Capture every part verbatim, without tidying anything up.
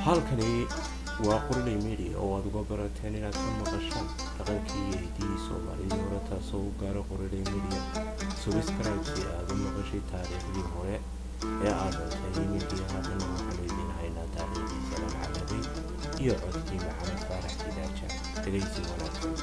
halkani waa Qorley Media oo aad uga barateen inaad ka maqashaan dhaqankii iyo hidaha Soomaalida hore taasoo u gaara Qorley Media. Subscribe si aad u maqashay taariikhdii hore ee aad tahay media hadana waxaan idin haynaa taariikhdii Salaam Calabi iyo codkii Maxamed Faarax Kidaaja. Dhegeysi wanaagsan.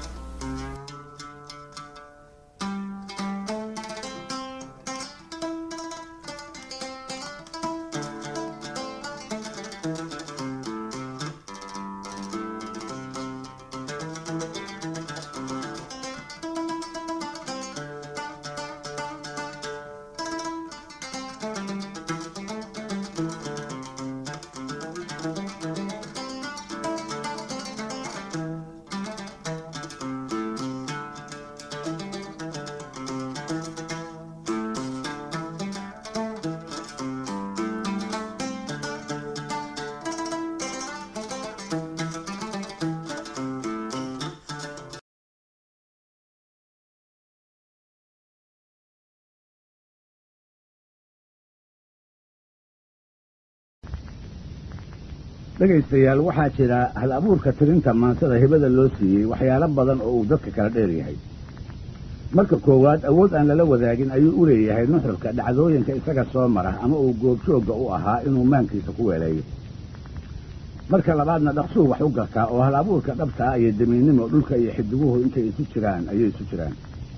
dhagaystayaal waxaa jira hal abuurka tirinta maansada hibada loo siiyey waxyaalo badan oo uu dadka kala dheer yahay. marka koowaad awood aan lala wadaagin ayuu u leeyahay nuxurka dhacdooyinka isaga soo mara ama uu goobjooga u ahaa inuu maankiisa ku weeleeyo. marka labaadna dhaqsuu wax u gartaa oo hal abuurka dhabta ah iyo damiinnimo dhulka iyo xidiguhu intay isu jiraan ayay isu jiraan.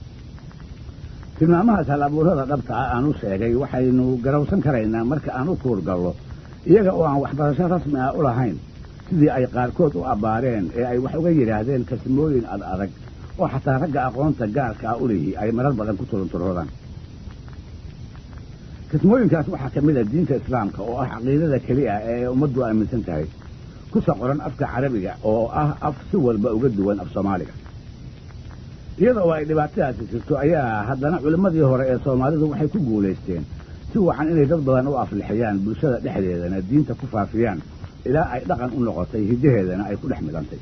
tilmaamahaas hal abuurada dhabta ah aan u sheegay waxaynu garawsan karaynaa marka aan u kuurgallo iyaga oo aan waxbarasho rasmi ah u lahayn sidii ay qaarkood u abbaareen ee ay wax uga yidhaahdeen kasmooyin ad adag oo xataa ragga aqoonta gaarka ah u lihi ay marar badan ku turunturoodaan. kasmooyinkaas waxaa ka mid a diinta islaamka oo ah caqiidada keli ah ee ummaddu aaminsan tahay kusa qoran afka carabiga oo ah af si walba uga duwan af soomaaliga. iyada oo ay dhibaatadaasi jirto ayaa haddana culimmadii hore ee soomaalidu waxay ku guulaysteen si wacan inay dad badan u aflixiyaan bulshada dhexdeedana diinta ku faafiyaan ilaa ay dhaqan u noqotay hidaheedana ay ku dhex midantay.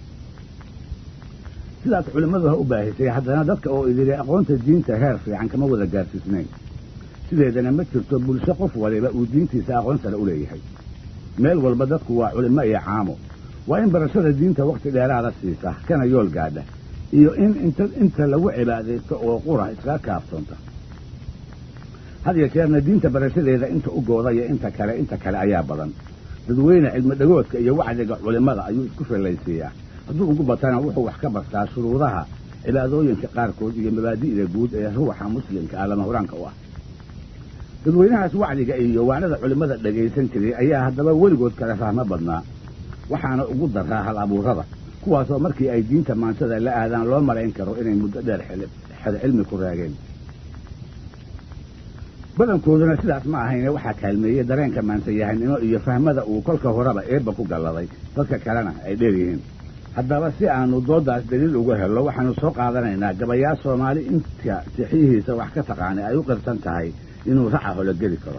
sidaas culimmadu ha u baahisay haddana dadka oo idiri aqoonta diinta heer fiican kama wada gaarsiisnayn sideedana ma jirto bulsho qof waliba uu diintiisa aqoon sare u leeyahay. meel walba dadku waa culimo iyo caamo waa in barashada diinta wakhti dheeraada siisa kana yool gaadha iyo in inta inta lagu cibaadaysto oo qura iskaga kaaftoonta. had iyo jeerna diinta barashadeeda inta u gooda iyo inta kale inta kale ayaa badan. dadweyne cilmi dhagoodka iyo wacdiga culimmada ayuu isku fillaysiiyaa hadduu ugu batana wuxuu wax ka bartaa shuruudaha cibaadooyinka qaarkood iyo mabaadi'da guud ee ruuxa muslimka ah lama huraanka u ah. dadweynahaas wacdiga iyo waanada culimmada dhagaysan jiray ayaa haddaba weligood kala fahmo badnaa waxaana ugu daraa hal abuurada kuwaasoo markii ay diinta maansada la aadaan loo malayn karo inay muddo dheer xel cilmi ku raageen. badankooduna sidaas ma ahayne waxaa kaalmeeyey dareenka maansayahanimo iyo fahmada uu kolka horeba eebba ku galladay dadka kalena ay dheer yihiin. haddaba si aanu doodaas daliil uga hello waxaanu soo qaadanaynaa gabayaa soomaali inta sixiyihiisa wax ka taqaanay ay u qirsan tahay inuu raca hologeli karo.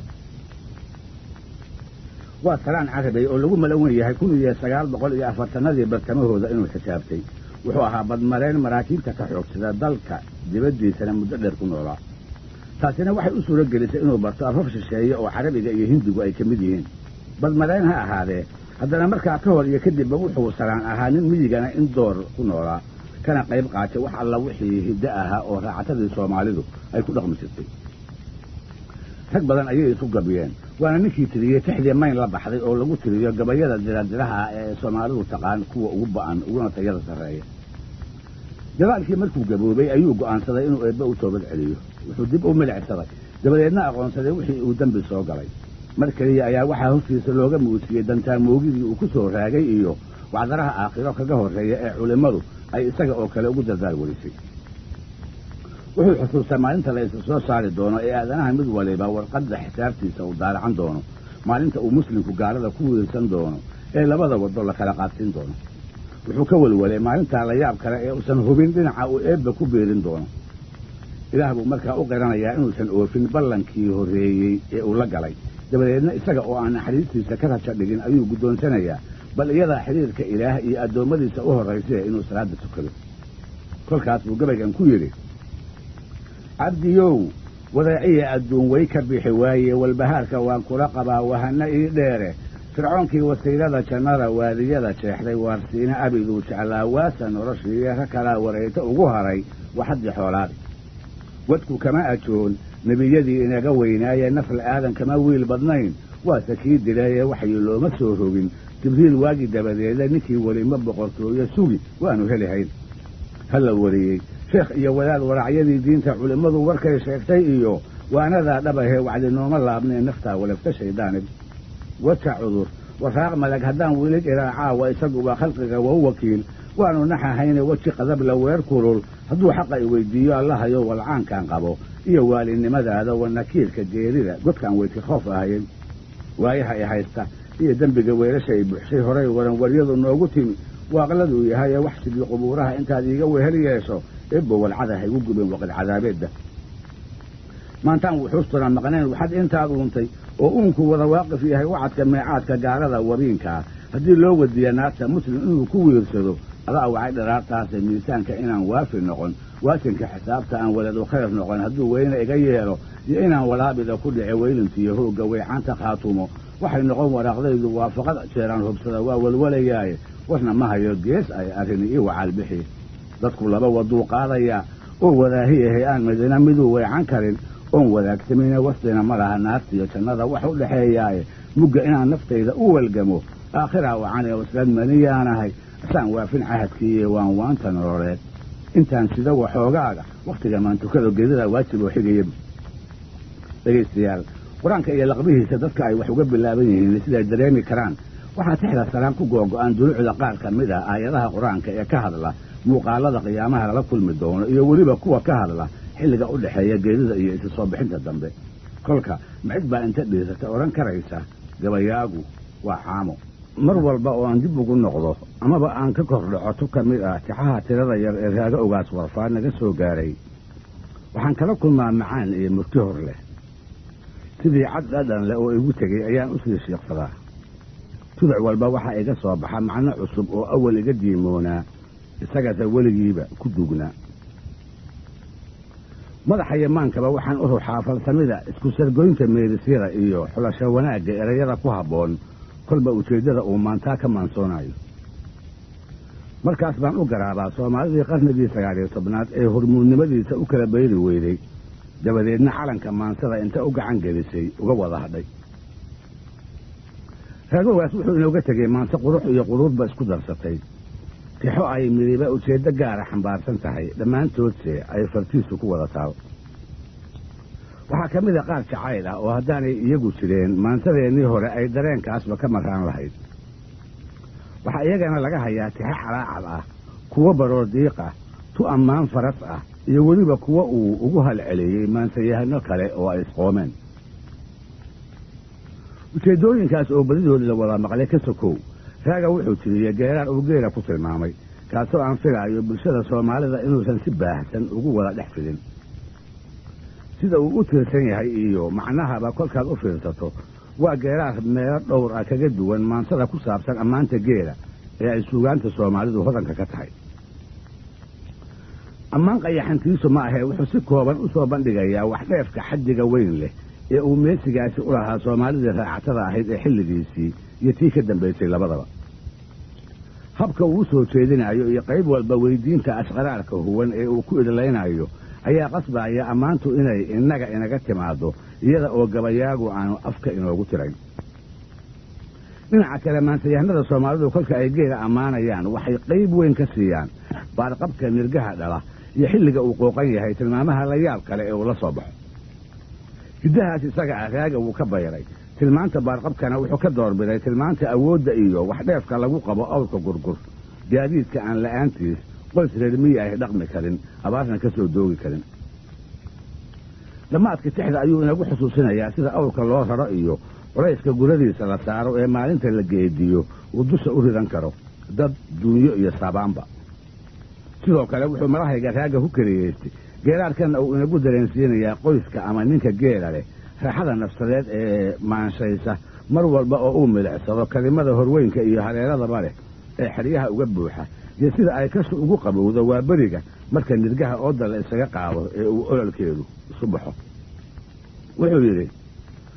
waa salaan carabay oo lagu malawan yahay kun iyo sagaal boqol iyo afartanadii bartamahooda inuu xisaabtay. wuxuu ahaa badmareen maraakiibta ka xoogsada dalka dibaddiisana muddo dheer ku noolaa. taasina waxay u suuro gelisay inuu barto afaf shisheeye oo carabiga iyo hindigu ay ka mid yihiin. badmareen ha ahaadee haddana markaa ka hor iyo kadibba wuxuu salaan ahaa nin miyigana in door ku noolaa kana qayb qaatay wax alla wixii hiddo ahaa oo raacatadii soomaalidu ay ku dhaqmi jirtay. rag badan ayay isu gabiyeen waana ninkii tiriyey tixdii mayn la baxday oo lagu tiriyo gabayada diradiraha ah ee soomaalidu taqaan kuwa ugu ba'an uguna tayada sarreeya. gadaalkii markuu gaboobay ayuu go'aansaday inuu eebbe u toobad celiyo. wuxuu dib u milicsaday dabadeedna aqoonsaday wixii uu dembi soo galay. mar keliya ayaa waxaa hortiisa looga muusiyey dantaarmoogidii uu ku soo raagay iyo wacdaraha aakhiro kaga horreeya ee culimmadu ay isaga oo kale ugu dardaar welisay. wuxuu xusuustaa maalinta la isa soo saari doono ee aadanaha mid waliba warqadda xisaabtiisa uu daalacan doono maalinta uu muslimku gaalada ku wiilsan doono ee labada waddo la kala qaadsiin doono. wuxuu ka welwelay maalintaa la yaab kale ee uusan hubin dhinaca uu eebba ku beerin doono. ilaah buu markaa u qiranayaa inuusan oofin ballankii horreeyey ee uu la galay. dabadeedna isaga oo aan naxariistiisa ka raja dhigin ayuu guddoonsanayaa bal iyadaa xidhiirka ilaah iyo addoommadiisa u horraysee inuu salaadda tukado. kolkaas buu gabaygan ku yidhi: cabdiyow wadaeciya adduun way ka bixi waaye walbahaarka waan kula qabaa wahana ii dheere fircoonkii wasiilada jannada waadiyada jeexday waarsiina abiduu jeclaa waasa noloshiiyo ka kalaa warayto ugu haray waxaddi xoolaad wadku kama ajoon nebiyadii inaga weynaayee nafl aadan kama wiil badnayn waase kii dilayee waxyi looma soo rogin jibriil waagii dabadeeda ninkii welima boqortooyo sugi waanu helihayn ha la wariyey sheekh iyo wadaad waracyadii diinta culimmadu warkay sheegtay iyo waanadaa dhabahee wacdi nooma laabnee naftaa walafta shaydaanib waja cudur waraaq malag haddaan wiilid ilaa caawa isaguba khalqiga wau wakiil waanu naxahayne weji qadabla weer kulul hadduu xaqa i weydiiyo allahayo walcaankaan qabo iyo waalinimadaada wanakiirka geerida godkaan weydka khoof ahayen waayaha i haysta iyo dembiga weelasha ay buxshay horay waran waryadu noogu timi waaqladuu yahay ee wax sidii qubuuraha intaad iiga wehel yeesho eebbo walcada haygu gubeen waqad cadaabeedda maantaan wuxuustuna maqnayn waxaad intaad uuntay oo uunku wada waaqif yahay wacadka meecaadka gaalada wabiinkaa haddii loo wadiya naarta muslim inuu ku wiirsado adaa wacay dharaartaase miisaanka inaan waafi noqon waasinka xisaabta aan waladu khayr noqon hadduu weyne iga yeelo iyo inaan walaabida ku dhice weylintiiyo hoogga weycaanta khaatumo waxay noqon waraaqdaydu waafaqad jeeraan hubsada waa walwalayaaye warna ma hayo gees ay arrini ii wacaalbixi dadku laba waduu qaadayaa oo wadaahi ahay aan midina miduu weycan karin oon wadaagsamayne wasdina ma laha naartiyo jannada wax u dhexeeyaaye mugga inaan naftayda u welgamo aakhiraa wacanee waslad maniyaanahay asaan waafin cahadkiiye waan waanta nololeed intaan sida waxoogaaga wakhtiga maantukada geedada waajib oo xigaya dhegaystayaal qur-aanka iyo laqbihiisa dadka ay wax uga bilaaban yihiin siday dareemi karaan waxaa tixda salaan ku googo-aan duluucda qaar ka mid ah aayadaha qur-aanka ee ka hadla muuqaalada qiyaamaha lala kulmi doono iyo weliba kuwa ka hadla xilliga u dhexeeya geedida iyo isa soo bixinta dambe kolka macid baa inta dhiisata odhan karaysa gabayaagu waa caamo mar walba oo aan dib ugu noqdo amaba aan ka kor dhaco tu ka mid ah tixaha tirada yar ee raaga ogaas warfaa naga soo gaaray waxaan kala kulmaa macaan iyo murti hor leh sidii cad dhadhan leh oo igu tegey ayaan u sii shiiqsadaa tuduc walba waxaa iga soo baxa macno cusub oo awal iga diimoonaa isagase weligiiba ku duugnaa madaxa yamaankaba waxaan u ruxaa falsamida isku sargoynta meerisyada iyo xulasho wanaagga erayada ku habboon kolba ujeeddada uu maantaa ka maansoonayo markaas baan u garaabaa soomaalidii qarnigii sagaal iyo tobnaad ee hormuudnimadiisa u kala bayri weyday dabadeedna calanka maansada inta u gacan gelisay uga wada hadhay raagogaas wuxuu inooga tegey maanse qurux iyo quruurba isku darsatay tixo ay midiba ujeeddo gaara xambaarsan tahay dhammaantoodse ay fartiisu ku wada taal waxaa ka mid a qaar jacayl ah oo haddaanay iyagu jireen maansadeennii hore ay dareenkaasba ka marraan lahayd waxaa iyagana laga hayaa tixo calaacal ah kuwo baroor diiq ah tu ammaan faras ah iyo weliba kuwo uu ugu halceliyey maansayahano kale oo ay isqoomeen ujeeddooyinkaas oo badidood la wada maqlay ka sokow raaga wuxuu tiriyey geeraar uu geela ku tilmaamay kaasoo aan filaayo bulshada soomaalida inuusan si baahsan ugu wada dhex fidin sida uu u tiirsan yahay iyo macnahaba kolkaad u fiirsato waa geeraar meelo dhowr ah kaga duwan maansada ku saabsan ammaanta geela ee ay suugaanta soomaalidu hodanka ka tahay ammaan qayaxantiisu ma ahee wuxuu si kooban u soo bandhigayaa wax dheefka xaddiga weyn leh ee uu meesigaasi u lahaa soomaalidii raacatada ahayd ee xilligiisii iyo tii ka dambaysay labadaba habka uu u soo jeedinayo iyo qayb walba weydiinta ashqaraarka huwan ee uu ku idlaynayo ayaa qasbaya ammaantu inay innaga inaga timaaddo iyada oo gabayaagu aanu afka inoogu tirayn dhinaca kale maansayahanada soomaalidu kolka ay geela ammaanayaan waxay qayb weyn ka siiyaan baarqabka nirgaha dhala iyo xilliga uu qooqan yahay tilmaamaha la yaab kale ee uu la soo baxo hiddahaas isaga ah raaga wuu ka bayray tilmaanta baarqabkana wuxuu ka doorbiday tilmaanta awoodda iyo wax dheefka lagu qabo awrka gurgur gaadiidka aan la'aantiis qoys reermiyi ay dhaqmi karin abaarna ka soo doogi karin dhammaadka tixda ayuu inagu xusuusinayaa sida awrka loo raro iyo culayska guradiisa la saaro ee maalinta la geediyo uu dusha u ridan karo dad duunyo iyo saabaanba sidoo kale wuxuu malahayga raaga ku keliyeystay geeraarkanna uu inagu dareensiinayaa qoyska ama ninka geela leh raaxada nafsadeed ee maanshaysa mar walba oo uu milicsado kelimada horweynka iyo haleeladaba leh ee xeryaha uga buuxa iyo sida ay kashu ugu qabowdo waa beriga marka nirgaha ooda la isaga qaado ee uu ololkeedu isu baxo wuxuu yidhi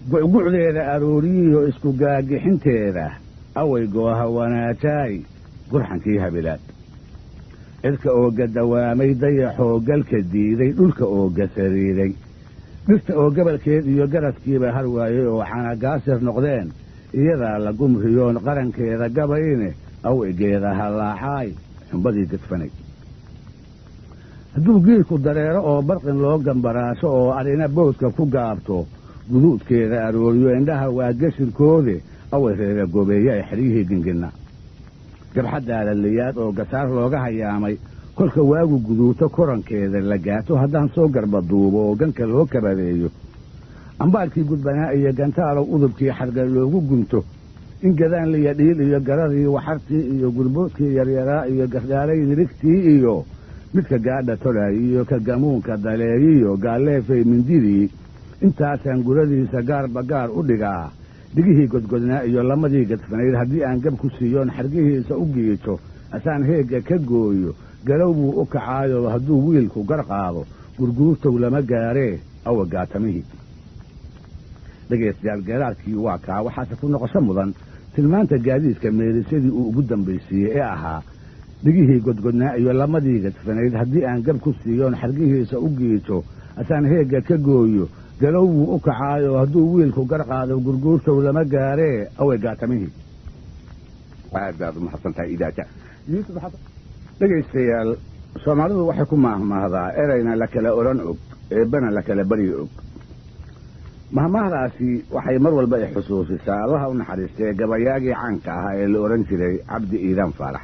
gucgucdeeda arooriyiyo isku gaagixinteeda away gooha wanaajaay gurxankii habilaad cirka ooga dawaamay dayaxoo galka diiday dhulka ooga sariiday dhirta oo gabalkeed iyo garaskiiba har waayey oo canagaasir noqdeen iyadaa la gumriyoon qarankeeda gabayne awaygeeda hallaacaay xumbadii gadfanay hadduu giirku dareero oo barqin loo gambaraasho oo adhina boodka ku gaabto guduudkeeda arooriyo indhaha waa gashirkoode away reera goobeeye ay xeryihii ginginna gabxaddaada liyaad oo gasaar looga hayaamay kolka waagu guduuto korankeeda la gaato haddaan soo garbaduubo oo ganka loo kabadeeyo ambaarkii gudbanaa iyo gantaalow udubkii xarga loogu gunto in gadaan liya dhiil iyo garadii waxartii iyo gurboodkii yaryaraa iyo gardhaaray nirigtii iyo midka gaadha tolay iyo ka gamuunka daleeyiyo gaalleefay mindidii intaasaan guradiisa gaarba gaar u dhigaa dhigihii godgodnaa iyo lamadii gadfanayd haddii aan gab ku siiyoon xargihiisa u giito asaan heegga ka gooyo galow buu u kacaayo hadduu wiilku gar qaado gurguurtow lama gaaree awa gaatamihii dhegaystayaal geeraarkii waa kaa waxaase ku noqosho mudan tilmaanta gaadiidka meelisyadii uu ugu dambaysiiyey ee ahaa dhigihii godgodnaa iyo lamadii gadfanayd haddii aan gab ku siiyoon xargihiisa u giito asaan heegga ka gooyo galow buu u kacaayo hadduu wiilku gar qaado gurguurtow lama gaaree away gaatamihii aad baad u mahadsantahay idaaja dhegaystayaal soomaalidu waxay ku maahmaahdaa erayna la kala odhan og eebbana la kala baryi og mahmaahdaasi waxay mar walba i xusuusisaa allaha u naxariistee gabayaagii caanka ahaa ee la odhan jiray cabdi iidaan faarax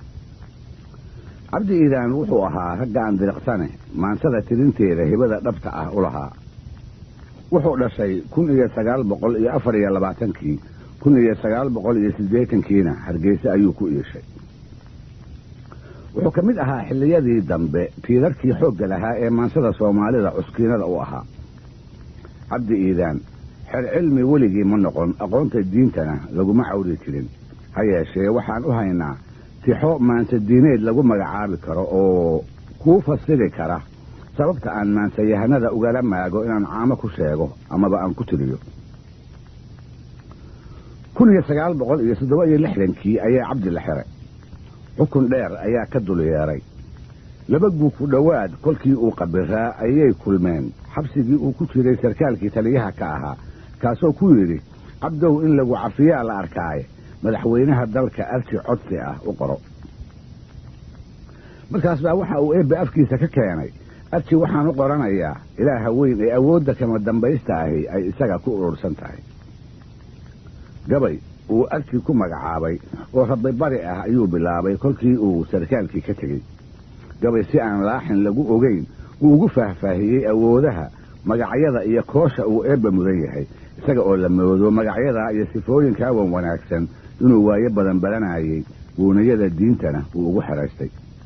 cabdi iidaan wuxuu ahaa ragga aan diriqsane maansada tirinteeda hibada dhabta ah u lahaa wuxuu dhashay kun iyo sagaal boqol iyo afar iyo labaatankii kun iyo sagaal boqol iyo siddeetankiina hargeysa ayuu ku iishay wuxuu ka mid ahaa xilliyadii dambe tiirarkii xoogga lahaa ee maansada soomaalida cuskiinada u ahaa cabdi iidaan xer cilmi weligii ma noqon aqoonta diintana laguma cawri jirin ha yeeshee waxaan u haynaa tixo maanse diineed lagu magacaabi karo oo kuu fasiri kara sababta aan maansayahanada ugala maago inaan caamo ku sheego amaba aan ku tiriyo kun iyo sagaal boqol iyo toddoba iyo lixdankii ayaa cabdi la xiray xukun dheer ayaa ka dul yeeray laba guug ku dhowaad kolkii uu qabiraa ayay kulmeen xabsigii uu ku jiray sarkaalkii taliyaha ka ahaa kaasoo ku yidhi cabdow in lagu cafiyaa la arkaaye madaxweynaha dalka arsi codsi ah u qoro markaas baa waxa uu eebbe afkiisa ka keenay arsi waxaan u qoranayaa ilaaha weyn ee awoodda kama dambaysta ahi ay isaga ku urursan tahay gabay uu arsi ku magacaabay oo rabbi bari ah ayuu bilaabay kolkii uu sarkaalkii ka tegey gabay si aan laaxin lagu ogeyn uu ugu faahfaahiyey awoodaha magacyada iyo koosha uu eebba mudan yahay isaga oo la moodo magacyada iyo sifooyinkaa wan wanaagsan inuu waayo badan badanayay guunayada diintana uu ugu xeraystay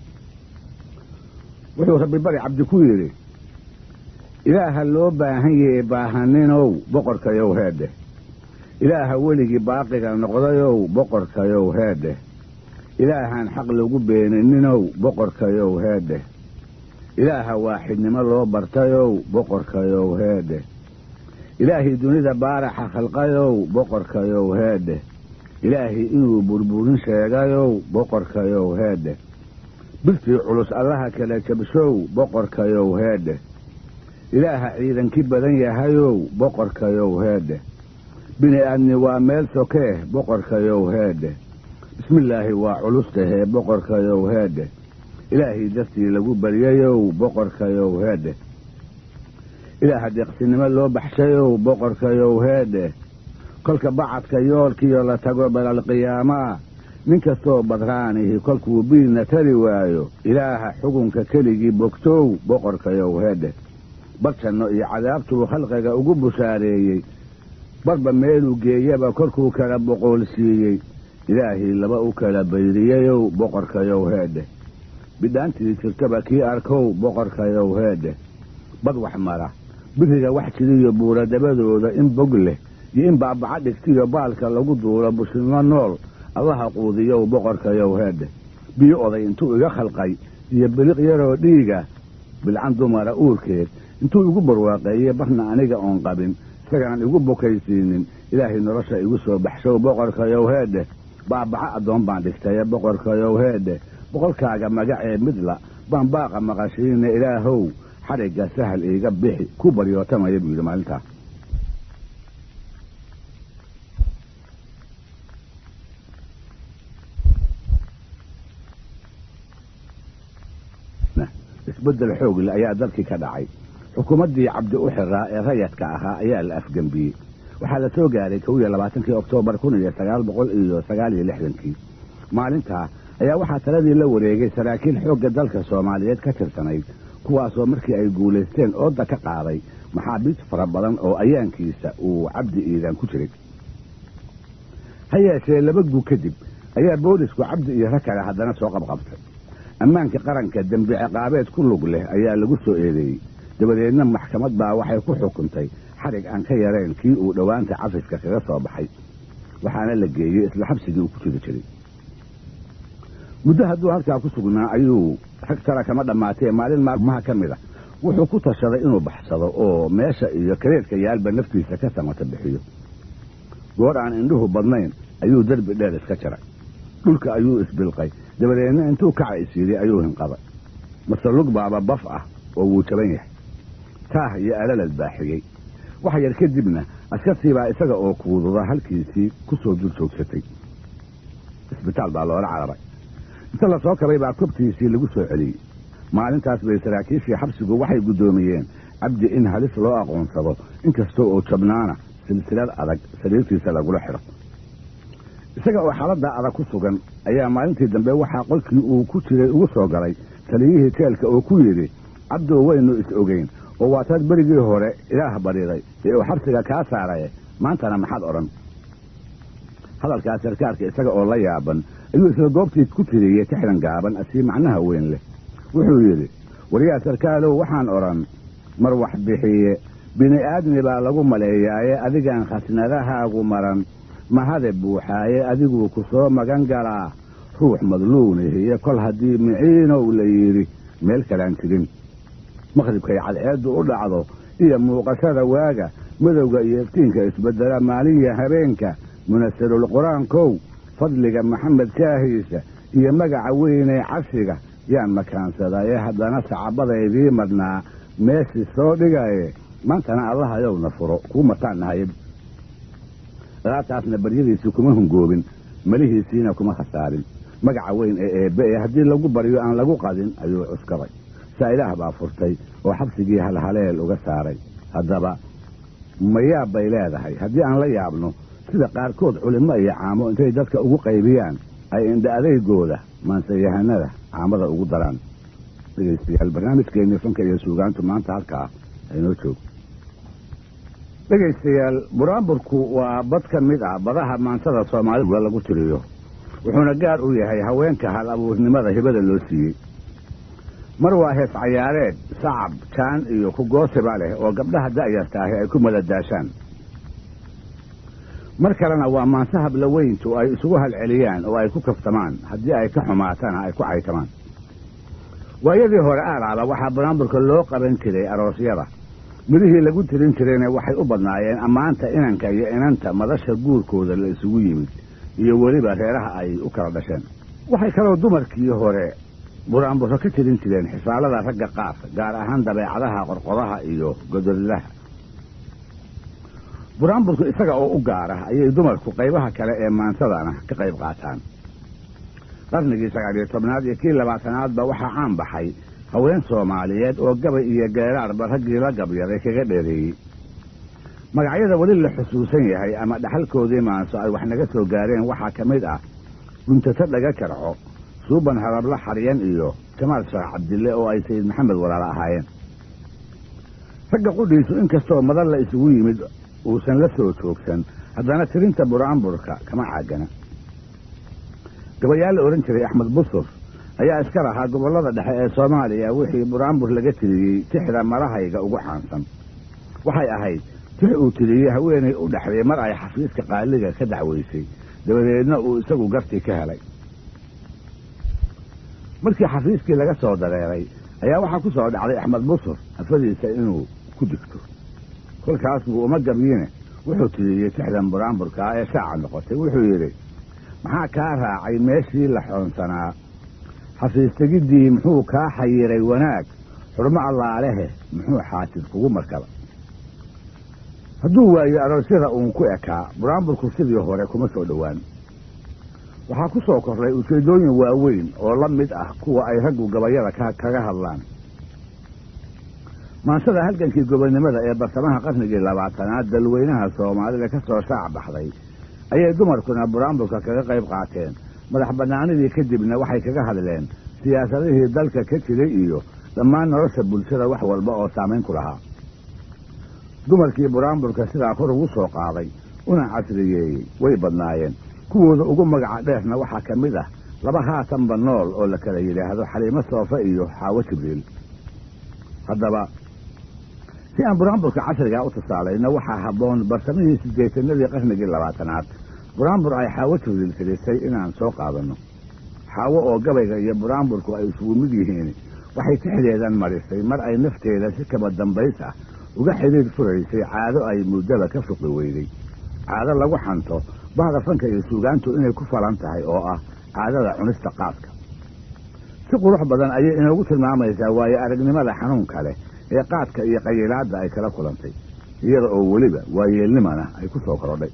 wuxuu rabbi bari cabdi ku yidhi ilaaha loo baahan yahe baahaninow boqorkayow heedhe ilaaha weligii baaqiga noqdayow boqorkayow heedhe ilaahaan xaq lagu beenininow boqorkayow heedhe ilaaha waaxidnimo loo bartayow boqorkayow heedhe ilaahii dunida baaraxa khalqayow boqorkayow heedhe ilaahii inuu burburin sheegayow boqorkayow heedhe birtii culus allaha kala jabshow boqorkayow heedhe ilaaha ciidankii badan yahayow boqorkayow heedhe bini aadni waa meel sokee boqorkayow heedhe bismillaahi waa culustahee boqorkayow heedhe ilaahii dartii lagu baryayow boqorkayow heedhe ilaaha deeqsinimo loo baxshayow boqorkayow heedhe kolka bacadka yoolkiyo la tago balalqiyaamaa nin kastoo badraanihi kolkuu biilna tari waayo ilaaha xukunka keligii bogtow boqorkayow heedhe barjanno iyo cadaabtuu khalqiga ugu bushaareeyey barba meeluu geeyaba kolkuu kala boqoolsiiyey ilaahii laba u kala bayriyayow boqorkayow heedhe bidhaantii jirtaba kii arkow boqorkayow heedhe bad wax mara biriga wax jiriyo buura dabadooda in bog leh iyo in baabaca dhigtiyo baalka lagu duulo bushimo nool allaha quudiyow boqorkayow heedhe biyo oday intuu iga khalqay iyo biliq yaroo dhiiga bilcan dumara uurkeed intuu igu barwaaqeeyey barna aniga oon qabin isagaan igu bokaysiinin ilaahay nolosha igu soo baxshow boqorkayow heedhe baabaca addoon baan dhigtaye boqorkayow heedhe boqolkaaga magacee midla baan baaqa maqashiine ilaahow xadhigga sahal iiga bixi ku baryootamaya buu yidhi maalintaa isbeddel xoogle ayaa dalkii ka dhacay xukuumaddii cabdi u xiraa ee rayadka ahaa ayaa la afgembiyey waxaa la soo gaaray kow iyo labaatankii oktoobar kun iyo sagaal boqol iyo sagaal iyo lixdankii maalintaa ayaa waxaa taladii la wareegay saraakiil xoogga dalka soomaaliyeed ka tirsanayd kuwaasoo markii ay guulaysteen ooda ka qaaday maxaabiis fara badan oo ayaankiisa uu cabdi iidaan ku jiray ha yeeshee laba guu kadib ayaa boolisku cabdi iyo rag kale haddana soo qabqabtay ammaanka qaranka dembi ciqaabeed ku lug leh ayaa lagu soo eedeeyey dabadeedna maxkamad baa waxay ku xukuntay xadhig aan ka yarayn kii uu dhowaanta cafiska kaga soo baxay waxaana la geeyey isla xabsigii uu ku jiri jiray muddo hadduu halkaa ku sugnaa ayuu rag tara kama dhammaatee maalin maalmaha ka mid a wuxuu ku tashaday inuu baxsado oo meesha iyo kareedka yaalba naftiisa ka samata bixiyo goor aan indhuhu badnayn ayuu derbi dheer iska jaray dhulka ayuu isbilqay dabadeedna intuu kaca is yidhi ayuu hinqaday mase lug baaba baf ah oo wuu jaban yahay taah iyo alalad baaxiyey wax yar kadibna askartiibaa isaga oo kuududa halkiisii ku soo dul joogsatay isbitaal baa loola cararay inta la soo kabay baa kobtiisii lagu soo celiyey maalintaas bay saraakiishii xabsigu waxay guddoomiyeen cabdi in halis loo aqoonsado inkastoo oo jabnaana silsilad adag sariirtiisa lagula xidho isaga oo xaaladda adag ku sugan ayaa maalintii dambe waxaa qolkii uu ku jiray ugu soo galay taliyihii jeelka oo ku yidhi cabdoo waynu is ogeyn oo waataad berigii hore ilaah bariiday ee uu xabsiga kaa saaraye maantana maxaad odhan hadalkaas sarkaarka isaga oo la yaaban ayuu isla goobtii ku tiriyey tixdan gaaban asii macnaha weyn leh wuxuu yidhi waryaa sarkaalow waxaan odhan mar wax bixiye bini aadmi baa lagu maleeyaaye adigaan khasnadahaagu maran mahade buuxaaye adiguu ku soo magan galaa ruux madluunihiyo kol haddii miciinow la yidhi meel kalaan jirin maqribkay cadceeddu u dhacdo iyo muuqashada waaga madowga iyo iftiinka isbeddela maalinya habeenka munasirul qur-aankow fadliga maxamed kaahiisa iyo magaca weynee cabsiga yaan makaansadaaye haddana sacabadaydii madhnaa meeshii soo dhigaye maantana allahayowna furo kuu mataan nahayad alaabtaasna baryadiisii kuma hungoobin malihiisiina kuma khasaarin magaca weyn ee eebbe ee haddii lagu baryo aan lagu qadin ayuu cuskaday saa ilaah baa furtay oo xabsigii halhaleel uga saaray haddaba ma yaab bay leedahay haddii aan la yaabno sida qaarkood culimmo iyo caamo intay dadka ugu qaybiyaan ay indha adeygooda maansayahanada caamada ugu daraan dhegaystayaal barnaamijkeennii fanka iyo suugaantu maanta halkaa aynoo joogo dhegaystayaal buraanburku waa bad ka mid ah badaha maansada soomaalida lagu tiriyo wuxuuna gaar u yahay haweenka hal abuurnimada hibada loo siiyey mar waa hees cayaareed sacab jaan iyo kugoosiba leh oo gabdhaha da'yarta ahi ay ku madadaashaan mar kalena waa maanse hablaweyntu ay isugu halceliyaan oo ay ku kaftamaan haddii ay ka xumaatana ay ku caytamaan waayadii hore aalaaba waxaa buraanburka loo qaban jiray aroosyada midhihii lagu tirin jirayna waxay u badnaayeen ammaanta inanka iyo inanta madasha guurkooda la isugu yimid iyo weliba reeraha ay u kala dhasheen waxay kaloo dumarkii hore buraanburro ka tirin jireen xisaalada ragga qaar gaar ahaan dabeecadaha qorqodaha iyo godolaha buraanburku isaga oo u gaara ayay dumarku qaybaha kale ee maansadana ka qayb qaataan qarnigii sagaal iyo tobnaad iyo kii labaatanaadba waxaa caan baxay haween soomaaliyeed oo gabay iyo geeraarba raggii la gabyaday kaga dheereeyey magacyada weli la xusuusan yahay ama dhaxalkoodii maanso ay wax naga soo gaareen waxaa ka mid ah guntato dhaga jarco suuban harabla xaryan iyo jamaal sheekh cabdille oo ay sayid maxamed walaala ahaayeen ragga qudhiisu inkastoo madan la isugu yimid uusan la soo joogsan haddana tirinta buraanburka kama caagana gabayaal la odhan jiray axmed busur ayaa iska lahaa gobollada dhexe ee soomaaliya wixii buraanbur laga tiriyey tixda marahayga ugu xaansan waxay ahayd tix uu tiriyey haweenay u dhexday mar ay xafiiska qaaliga ka dacwaysay dabadeedna uu isagu gartii ka helay markii xafiiskii laga soo dareeray ayaa waxaa ku soo dhacday axmed busur hafadiisa inuu ku digto kolkaas buu uma gabyine wuxuu tiriyey tixdan buraanburkaa ee shaaca noqotay wuxuu yidhi maxaa kaa raacay meeshii la xoonsanaa xafiistegiddii muxuu kaa xayiray wanaag xurmo allaalehe muxuu xaasid kugu markaba hadduu waayo aroosyada uun ku ekaa buraanburku sidii hore kuma soo dhowaan waxaa ku soo korray ujeeddooyin waaweyn oo la mid ah kuwa ay raggu gabayada kaga hadlaan maansada halgankii gobonnimada ee bartamaha qarnigii labaatanaad dalweynaha soomaalida ka soo shaac baxday ayay dumarkuna buraanburka kaga qayb qaateen madax bannaanidii kadibna waxay kaga hadleen siyaasadihii dalka ka jiray iyo dhammaan nolosha bulshada wax walba oo saamayn ku lahaa dumarkii buraanburka sidaa kor ugu soo qaaday una casriyeeyey way badnaayeen kuwooda ugu magaca dheerna waxaa ka mid ah laba haatanba nool oo la kala yidhaahdo xaliimo soofe iyo xaawo jibriil haddaba si aan buraanburka casrigaa u tusaalayno waxaa habboon bartamihii siddeetanadii qarnigii labaatanaad buraanbur ay xaawo jibriil filisay inaan soo qaadanno xaawo oo gabayga iyo buraanburku ay isugu mid yihiin waxay tixdeedan marisay mar ay nafteeda si kaba dambays ah uga xidhiir furaysay caado ay muddaba ka fuqi weyday caado lagu xanto bahda fanka iyo suugaantu inay ku falan tahay oo ah caadada cunista qaadka si qurux badan ayay inoogu tilmaamaysaa waayo aragnimada xanuunka leh ee qaadka iyo qayilaadda ay kala kulantay iyada oo weliba waayeelnimana ay ku soo korodhay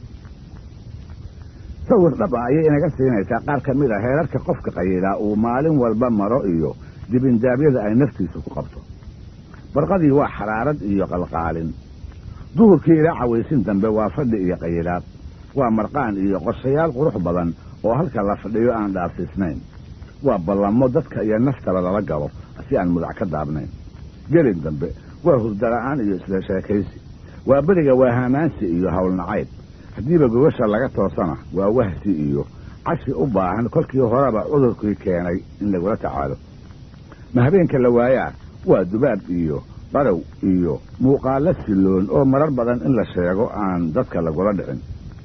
sawir dhab ah ayay inaga siinaysaa qaar ka mid a heerarka qofka qayilaa uu maalin walba maro iyo dibindaabyada ay naftiisu ku qabto barqadii waa xaraarad iyo qalqaalin duhurkii ilaa cawaysin dambe waa fadhi iyo qayilaad waa marqaan iyo qorshayaal qurux badan oo halka la fadhiyo aan dhaafsiisnayn waa ballamo dadka iyo naftaba lala galo si aan mudac ka daabnayn gelin dambe waa hurdala'aan iyo isla sheekaysi waa beriga waa hamaansi iyo howlnacayb haddiiba gogosha laga toosana waa wahsi iyo cashi u baahan kolkii horeba cudurkii keenay in lagula tacaalo ma habeenka la waayaa waa dubaab iyo barow iyo muuqaallo silloon oo marar badan in la sheego aan dadka lagula dhicin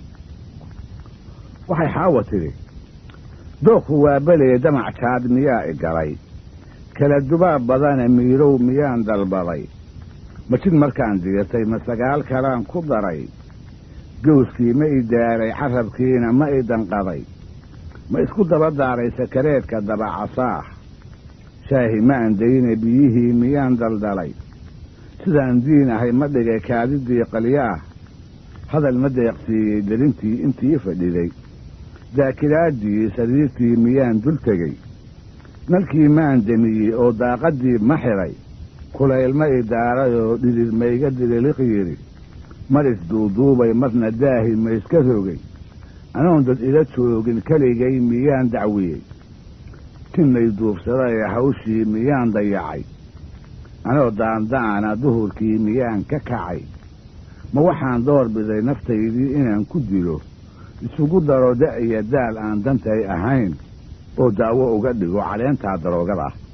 waxay xaawa tidhi dookhu waa beleye damac jaad miyaa i galay kala dubaab badane miirow miyaan dalbaday ma jid markaan digatay ma sagaal kalaan ku daray gowskii ma i daaray carabkiina ma i danqaday ma isku daba daaray sakareedka dabacasaah shaahi ma andayne biyihii miyaan daldalay sidaan diin ahay ma dhigay kaadidii qalyaah hadal ma deeqsiiyey delintii intii fadhiday daakiraaddii sariirtii miyaan dul tegey nalkii maan demiyey oo daaqaddii ma xidhay kulayl ma i daaray oo dhidid mayga dililiq yidhi mar isduuduubay marna daahi ma iska rogay anoon dad ila joogin keligay miyaan dacwiyey tinnay duubsaday hawshii miyaan dayacay anoo daanda'ana duhurkii miyaan ka kacay ma waxaan door biday naftaydii inaan ku dilo isugu daro da' iyo daal aan dantay ahayn oo daawo uga dhigo caleentaa daroogada ah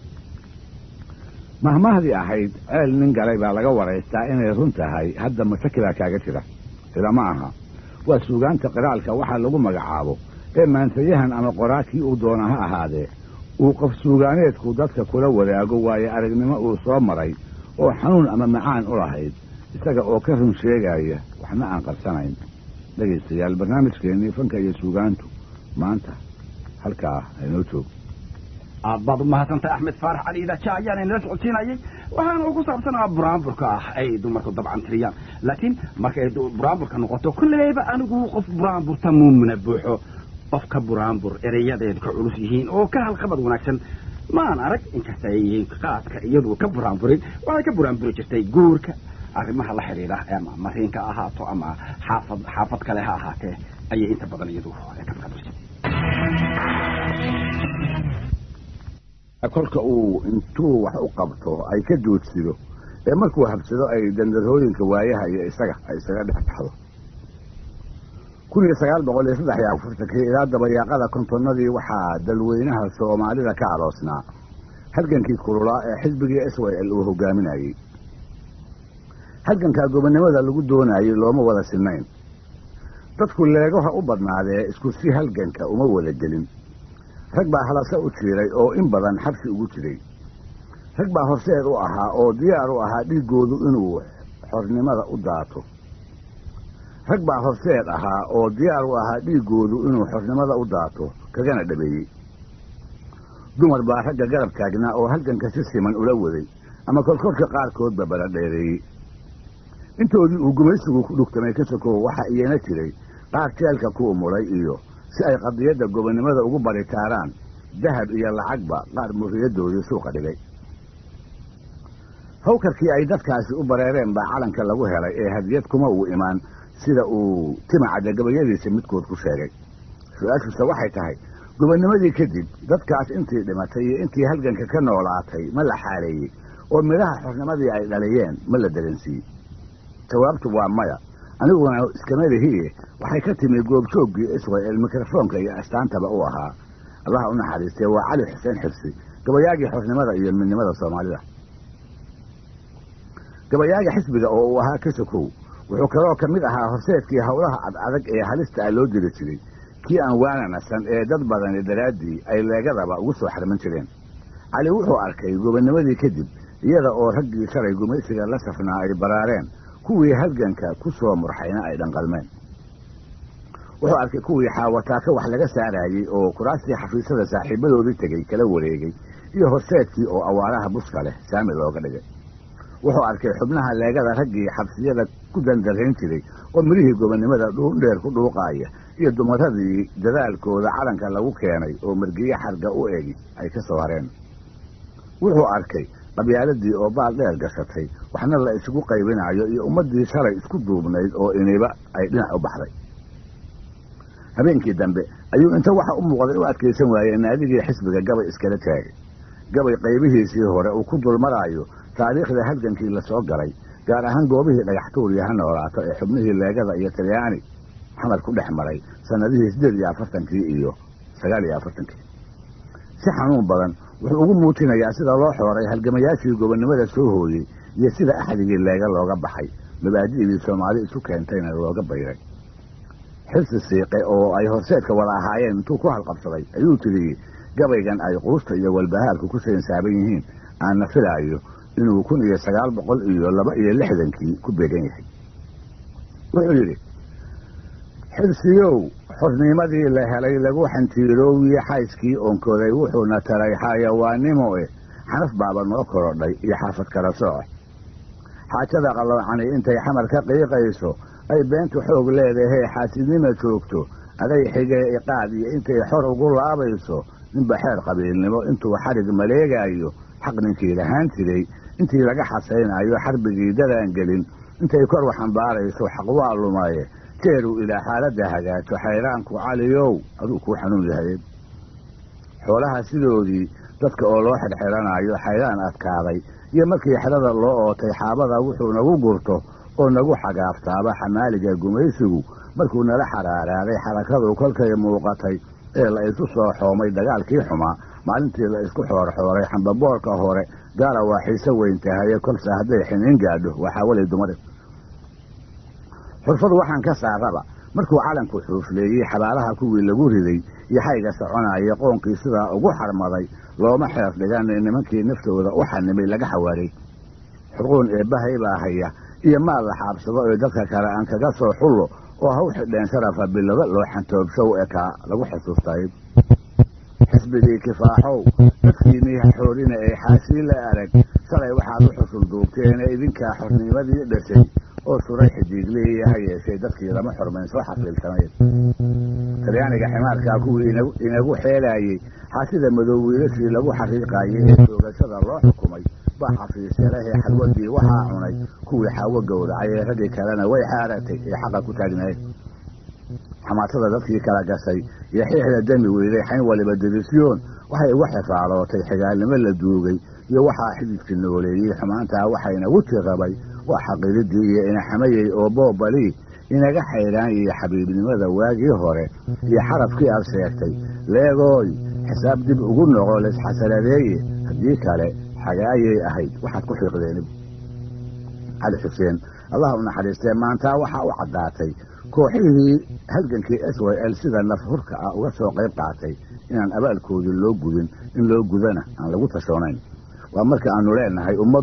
mahmahdii ahayd ceel nin galay baa laga waraystaa inay run tahay hadda mashakilaa kaaga jira sida ma aha waa suugaanta qiraalka waxaa lagu magacaabo ee maansayahan ama qoraakii uu doona ha ahaadee uu qof suugaaneedku dadka kula wadaago waayo aragnimo uu soo maray oo xanuun ama macaan u lahayd isaga oo ka run sheegaya waxna aan qarsanayn dhegaystayaal barnaamijkeennii fanka iyo suugaantu maanta halkaa aynoo joogo aad baad u mahadsantay axmed faarax cali idaaja ayaan inala socodsiinayay waxaana ugu saabsanaa buraanburka ah ay dumarku dabcan tiriyaan laakiin markay buraanburka noqoto kulleyba anigu qof buraanburta muumina buuxo qofka buraanbur ereyadeed ka culus yihiin oo ka halqabad wanaagsan maan arag inkasta ay yihiin qaadka iyadu ka buraanburin waxay ka buraanburi jirtay guurka arrimaha la xidhiidha ama mariinka ahaato ama xaafad xaafad kale ha ahaatee ayay inta badan iyadu ka buraanburi jirtay kolka uu intuu wax u qabto ay ka doodsido ee markuu habsado ay dandarhooyinka waayaha iyo isaga ay isaga dhex baxdo kun iyo sagaal boqol iyo saddex iyo afartankii ilaa dabayaaqada kontonnadii waxaa dalweynaha soomaalida ka aroosnaa halgankii kululaa ee xisbigii s y l uu hogaaminayey halgankaa gobonnimada lagu doonayey looma wada sinnayn dadku leegaha u badnaadee isku si halganka uma wada gelin rag baa halase u jiiray oo in badan xabsi ugu jiray rag baa horseed u ahaa oo diyaar u ahaa dhiiggoodu inuu xornimada u daato rag baa horseed ahaa oo diyaar u ahaa dhiiggoodu inuu xornimada u daato kagana dhabeeyey dumar baa ragga garab taagnaa oo halganka si siman ula waday ama kolkolka qaarkoodba bala dheereeyey intoodii uu gumaysigu ku dhugtamay ka sokow waxa iyana jiray qaar jeelka ku umulay iyo si ay qadiyadda gobonnimada ugu baritaaraan dahab iyo lacagba qaar murriyadoodii suuqa dhigay hawkarkii ay dadkaasi u bareereen baa calanka lagu helay ee hadiyad kuma uu imaan sida uu timacadda gabayadiisa midkood ku sheegay su-aashiisa waxay tahay gobonnimadii kadib dadkaas intii dhimatay iyo intii halganka ka noolaatay ma la xaaleeyey oo midhaha xornimadii ay dhaliyeen ma la dareensiiyey jawaabtu waa maya aniguna iskama lihiye waxay ka timi goobjooggii israel mikrofoonka iyo astaantaba u ahaa allaha u naxariistee waa cali xuseen xirsi gabayaagii xornimada iyo midnimada soomaalida gabayaaga xisbiga oo uu ahaa ka sokow wuxuu kaloo ka mid ahaa horseedkii howlaha cadadag ee halista ah loo diri jiray kii aan waana nasan ee dad badani daraaddii ay leegadaba ugu soo xarman jireen cali wuxuu arkay gobonnimadii kadib iyada oo raggii shalay gumaysiga la safnaa ay baraareen kuwii halganka ku soo murxayna ay dhanqalmeen wuxuu arkay kuwii xaawataaka wax laga saarayey oo kuraastii xafiisyada saaxiibadoodii tegey kala wareegay iyo horseedkii oo awaaraha buska leh saami looga dhigay wuxuu arkay xubnaha leegada raggii xabsiyada ku dandarayn jiray oo midhihii gobonnimada dhuundheer ku dhuuqaaya iyo dumaradii dadaalkooda calanka lagu keenay oo margiye xarga u egi ay ka soo hareen wuxuu arkay qabyaaladii oo baal dheer gashatay waxna la isugu qaybinayo iyo ummaddii shalay isku duubnayd oo iniba ay dhinac u baxday habeenkii dambe ayuu inta waxa u muuqday u adkaysan waayey naadigii xisbiga gabay iskala taagay gabay qaybihiisii hore uu ku dulmaraayo taariikhda halgankii la soo galay gaar ahaan goobihii dhagaxtuuriya ha noolaato ee xubnihii leegada iyo talyaani xamar ku dhex maray sannadihii siddeed iyo afartankii iyo sagaal iyo afartankii si xanuun badan wuxuu ugu muujinayaa sida loo xooray halgamayaashii gobonnimada soo hooyey iyo sida axdigii leega looga baxay mabaadi'dii soomaali isu keentayna looga bayray xilsi siiqe oo ay horseedka wada ahaayeen intuu ku halqabsaday ayuu tiriyey gabaygan ay quusta iyo walbahaarku ku sainsaaban yihiin aanna filaayo inuu kun iyo sagaal boqol iyo laba iyo lixdankii ku beegan yahay wuxuu yidhi xilsiyow xornimadii la helay lagu xantiiroowiye xayskii onkooday wuxuuna taray xayawaannimo eh xanaf baaba noo korodhay iyo xaafad kala sooc xaajada qalloocani intay xamar ka qiiqayso ay beentu xoog leedahay xaasidnima joogto aday xigee iqaad iyo intay xor ugu laabayso ninba xeer qabiilnimo intuu xarig maleegaayo xaq ninkii lahaan jiray intii laga xasaynayo xarbigii dadaan gelin intay kor waxambaarayso xaq waa lumaye jeeruu ilaa xaaladda hagaajo xayraanku caliyow aduu kuu xanuun yahay xoolaha sidoodii dadka oo loo xidhxidhanayo xayraan adkaaday iyo markii xedhada loo ootay xaabada wuxuu nagu gurto oo nagu xagaaftaaba xamaaliga gumaysigu markuu nala xaraaraaday xarakadu kolkay muuqatay ee la isu soo xoomay dagaalkii xumaa maalintii la isku xoorxooray xambaboorka hore gaara waa xiise weyn tahaye kolse hadday xiniin gaadho waxaa weli dumari xurfadu waxaan ka saaraba markuu calanku xuufleeyey xabaalaha kuwii lagu riday iyo xayga soconaya qoonkii sidaa ugu xarmaday looma xeer dhigan nimankii naftooda u xanimay laga xawaaray xurquun eebbahay baa haya iyo maal la xaabsado ee dadka kale aan kaga soo xullo oo ha u xidheen sharafa bilado loo xantoobshow ekaa lagu xusuustay xisbigii kifaaxow dadkiinii xoorina ee xaasii la arag shalay waxaad u xusul duubteene idinkaa xornimadii dhashay oo suray xidiigliya ha yeeshay dadkii lama xormayn soo xaqiilsanayd talyaaniga ximaarkaa kuwii inagu xeelaayey xaasida madow wiilashii lagu xariiqaayey ee toogashada loo xukumay baa xafiisyalahee xalwadii waxaa cunay kuwii xaawo gowracay ee raggii kalena way xaaratay ee xaqa ku taagnayd xamaasada dadkii kala gashay iyo xiixda dami weyday xayn waliba dirisyoon waxay uga xifaalootay xigaalnimo la duugay iyo waxaa xididkii nooleeyey xumaantaa waxayna wuti rabay waa xaqiiridii iyo inaxamayey oo boobali inaga xayraan iyo xabiibnimada waagii hore iyo xarafkii aad sheegtay leegooy xisaab dib ugu noqo laysxasanadeeye haddii kale xagaayay ahayd waxaad ku xiiqdeen cali xuseen allah u naxariistee maantaa waxaa u caddaatay kooxihii halgankii s y l sida naf hurka ah uga soo qayb qaatay inaan abaalkoodii loo gudin in loo gudana aan lagu tashoonayn waa marka aanu leenahay ummaddu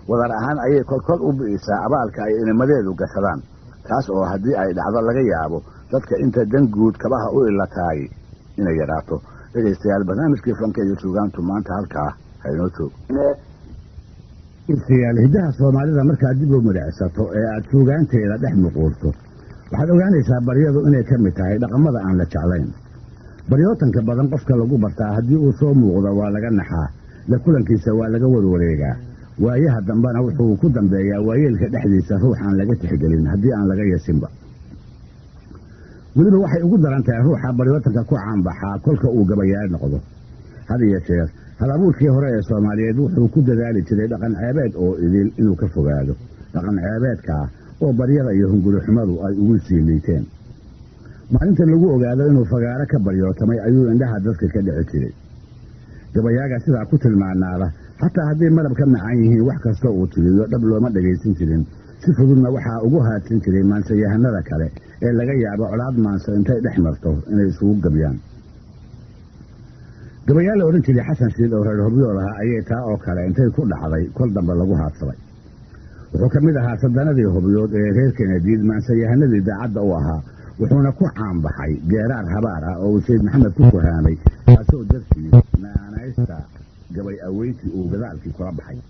wadar ahaan ayay kolkol u bi'isaa abaalka ay inimadeedu gashadaan taas oo haddii ay dhacdo laga yaabo dadka inta dan guud kabaha u ilataay inay yaraato dhegaystayaal barnaamijkii fanka iyo suugaantu maanta halkaa haynoo joog dhegaystayaal hiddaha soomaalida markaad dib u midhacsato ee aad suugaanteeda dhex muquurto waxaad ogaanaysaa baryadu inay ka mid tahay dhaqamada aan la jeclayn baryootanka badan qofka lagu bartaa haddii uu soo muuqdo waa laga naxaa la kulankiisa waa laga warwareegaa waayaha dambena wuxuu ku dambeeyaa waayeelka dhexdiisa ruux aan laga tixgelin haddii aan laga yasinba weliba waxay ugu daran tahay ruuxa baryootanka ku caanbaxaa kolka uu gabayaal noqdo had iyo jeer halabuurkii hore ee soomaaliyeed wuxuu ku dadaali jiray dhaqan ceebeed oo idil inuu ka fogaado dhaqan ceebeedkaa oo baryada iyo hungurixumadu ay ugu sii liiteen maalinta lagu ogaado inuu fagaaro ka baryootamay ayuu indhaha dadka ka dhici jiray gabayaaga sidaa ku tilmaanaada xataa hadday malab ka macaan yihiin wax kasta uu tiriyo dhab looma dhagaysan jirin si fududna waxaa ugu haadsan jiray maansayahanada kale ee laga yaabo colaad maanso intay dhex marto inay isugu gabyaan gabayaal la odhan jiray xasan shiil oo reer hobyool ahaa ayay taa oo kale intay ku dhacday kol dambe lagu haadsaday wuxuu ka mid ahaa sadanadii hobyood ee reer kenadiid maansayahanadii daacadda u ahaa wuxuuna ku caanbaxay geeraar habaar ah oo uu sayd maxamed ku kuhaamay taasoo dartii naanaysta gabay aweyntii uu gadaalkii kula baxay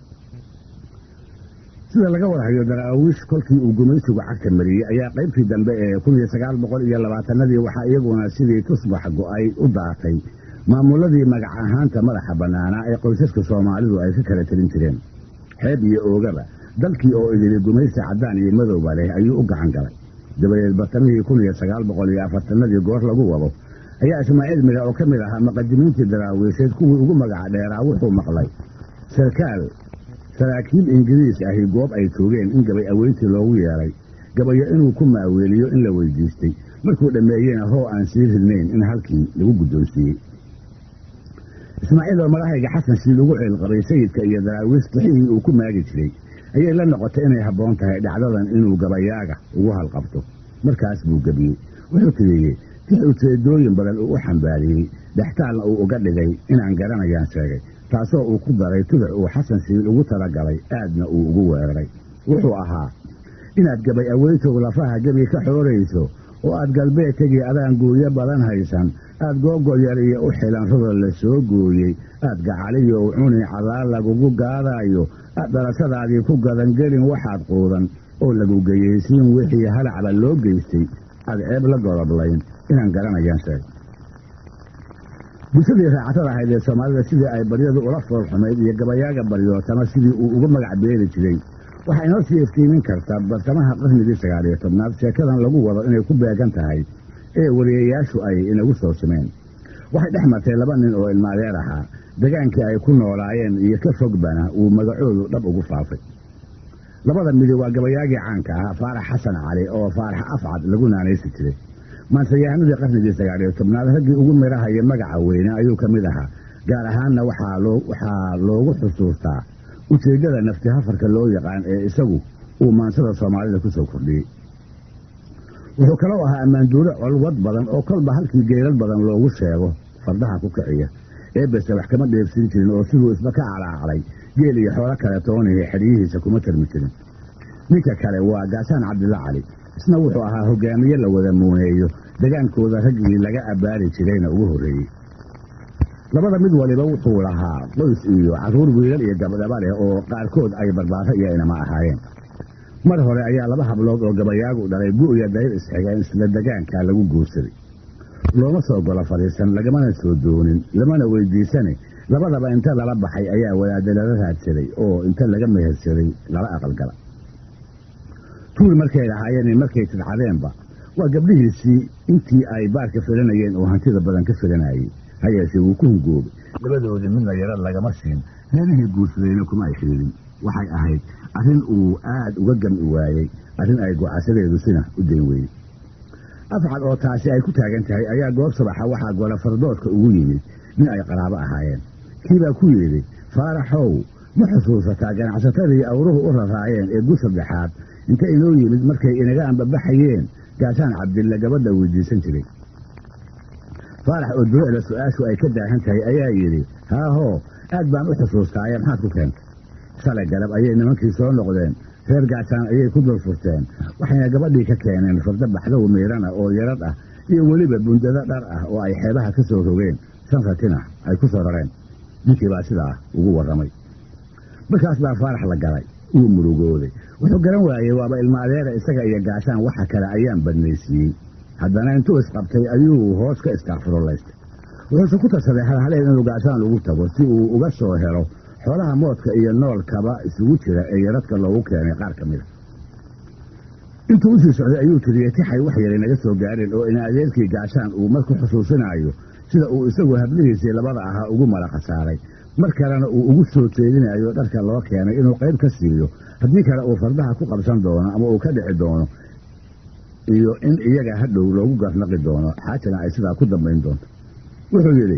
sida laga warhayo daraawiish kolkii uu gumaysigu cagta mariyey ayaa qaybtii dambe ee kun iyo sagaal boqol iyo labaatanadii waxaa iyaguna sidii tusbax go'ay u daatay maamuladii magac ahaanta madaxa bannaanaa ee qoysaska soomaalidu ay ka kala telin jireen xeeb iyo oogaba dalkii oo idili gumaysi caddaan iyo madowba leh ayuu u gacan galay dabadeed bartamihii kun iyo sagaal boqol iyo afartanadii goor lagu wado ayaa ismaaciil mira oo ka mid ahaa muqadimiintii daraawiisheed kuwii ugu magaca dheeraa wuxuu maqlay sarkaal saraakiil ingiriis ahi goob ay joogeen in gabay aweyntii loogu yeelay gabayo inuu ku maaweeliyo in la weydiistay markuu dhammeeyeyna hoo aan sii ridnayn in halkii lagu guddoonsiiyey ismaaciil oo madaxayga xasan shiil ugu ceelqabay sayidka iyo daraawiis tixihii uu ku maagi jiray ayay la noqotay inay habboon tahay dhacdadan inuu gabayaaga ugu halqabto markaas buu gebiyey wuxuu tiriyey tix ujeedooyin badan uu u xambaariyey dhextaalna uu uga dhigay inaan garanayaan sheegay taasoo uu ku daray tuduc uu xasan shiil ugu talagalay aadna uu ugu weeraray wuxuu ahaa inaad gabay aweyntow lafaha gebi ka xoorayso oo aad galbeed tegi adaan gooyo badan haysan aad googoyar iyo u xilan rodol la soo gooyey aad gacaliyo u cuni cadaal lagugu gaadaayo aad dhalashadaadii ku gadangelin waxaad quudan oo lagu geyaysiin wixii halacba loo geystay aad ceeb la goroblayn inaan garanayaan sheeg bulshadii raacatada ahayd ee soomaalida sidii ay baryadu ula foolxumayd iyo gabayaaga baryootama sidii uu uga magac beeri jiray waxaa inoo sii iftiimin karta bartamaha qarnigii sagaal iyo tobnaad sheekadan lagu wado inay ku beegan tahay ee wariyayaashu ay inagu soo simeen waxay dhex martay laba nin oo ilmaadeer ahaa degaankii ay ku noolaayeen iyo ka fogbana uu magacoodu dhab ugu faafay labada midi waa gabayaagii caanka ahaa faarax xasan cali oo faarax afcad lagu naanaysi jiray maansayahanadii qarnigii sagaal iyo tobnaad raggii ugu midhahaya magaca weyne ayuu ka mid ahaa gaar ahaanna waxaa loogu xusuustaa ujeeddada nafti hafarka loo yaqaan ee isagu uu maansada soomaalida ku soo kordhiyey wuxuu kaloo ahaa ammaanduule colwad badan oo kolba halkii geelal badan loogu sheego fardaha ku kiciya eebese wax kama dheefsin jirin oo siduu isba ka calaacalay geel iyo xoolo kale toonihi xedhiyihiisa kuma tarmi jirin ninka kale waa gaasaan cabdilla cali isna wuxuu ahaa hogaamiye la wada muuneeyo degaankooda raggii laga abbaari jirayna ugu horreeyey labada mid waliba wuxuu lahaa qoys iyo carruur wiilal iyo gabdhaba leh oo qaarkood ay barbaaro iyo inama ahaayeen mar hore ayaa laba hablood oo gabayaagu dhalay gu'ya dayr isxigeen isla degaanka lagu guursaday looma soo golo fadhiisan lagamana soo doonin lamana weydiisane labadaba inta lala baxay ayaa wadaadda lala raadsaday oo inta laga mehersaday lala aqalgala tuul markay lahaayeen markay tidcadeenba waa gabdhihiisii intii ay baarka filanayeen oo hantida badan ka filanayey ha yeeshee wuu ku hungoobay labadoodii midna yaro lagama siin reerihii guursadayna kuma ay xidhiidin waxay ahayd arrin uu aad uga gam'i waayey arrin ay gocasadeedu sina u dayn weyey afcad oo taasi ay ku taagan tahay ayaa goob subaxa waxaa gola fardoodka ugu yimid nin ay qaraabo ahaayeen kiibaa ku yidhi faaraxow ma xusuusataa ganacsatadii awruhu u raraayeen ee gu saddexaad inta inoo yimid markay inaga ambabaxayeen gaasaan cabdilla gabadha weydiisan jiray faarax oo duruucda su-aashu ay ka daahan tahay ayaa yidhi haahoo aad baan u xusuustaaye maxaad ku keentay shalay galab ayay nimankii soo noqdeen reer gaashaan ayay ku dul furteen waxayna gabadhii ka keeneen farda baxdow miirana oo yarad ah iyo weliba bundado dhar ah oo ay xeebaha ka soo rogeen shan ratina ay ku soo rareen ninkii baa sidaa ugu warramay markaas baa faarax la galay uu murugooday wuxuu garan waayey waaba ilma adeera isaga iyo gaashaan waxa kale ayaan badnaysiiyey haddana intuu isqabtay ayuu hoos ka istaaqfirullaystay wuxuuse ku tarsaday halhaleen inuu gaashaan ugu tago si uu uga soo helo xoolaha moodka iyo noolkaba isugu jira ee yaradka loogu keenay qaar ka mida intuu u sii socday ayuu tiriyey tixay wax yaray naga soo gaareen oo ina adeerkii gaashaan uu marku xusuusinayo sida uu isagu hablihiisii labada ahaa ugu mala khasaaray mar kalena uu ugu soo jeedinayo dharka loo keenay inuu qayb ka siiyo haddii kale uu fardaha ku qabsan doono ama uu ka dhici doono iyo in iyaga hadhow loogu garnaqi doono xaajana ay sidaa ku dambayn doonto wuxuu yidhi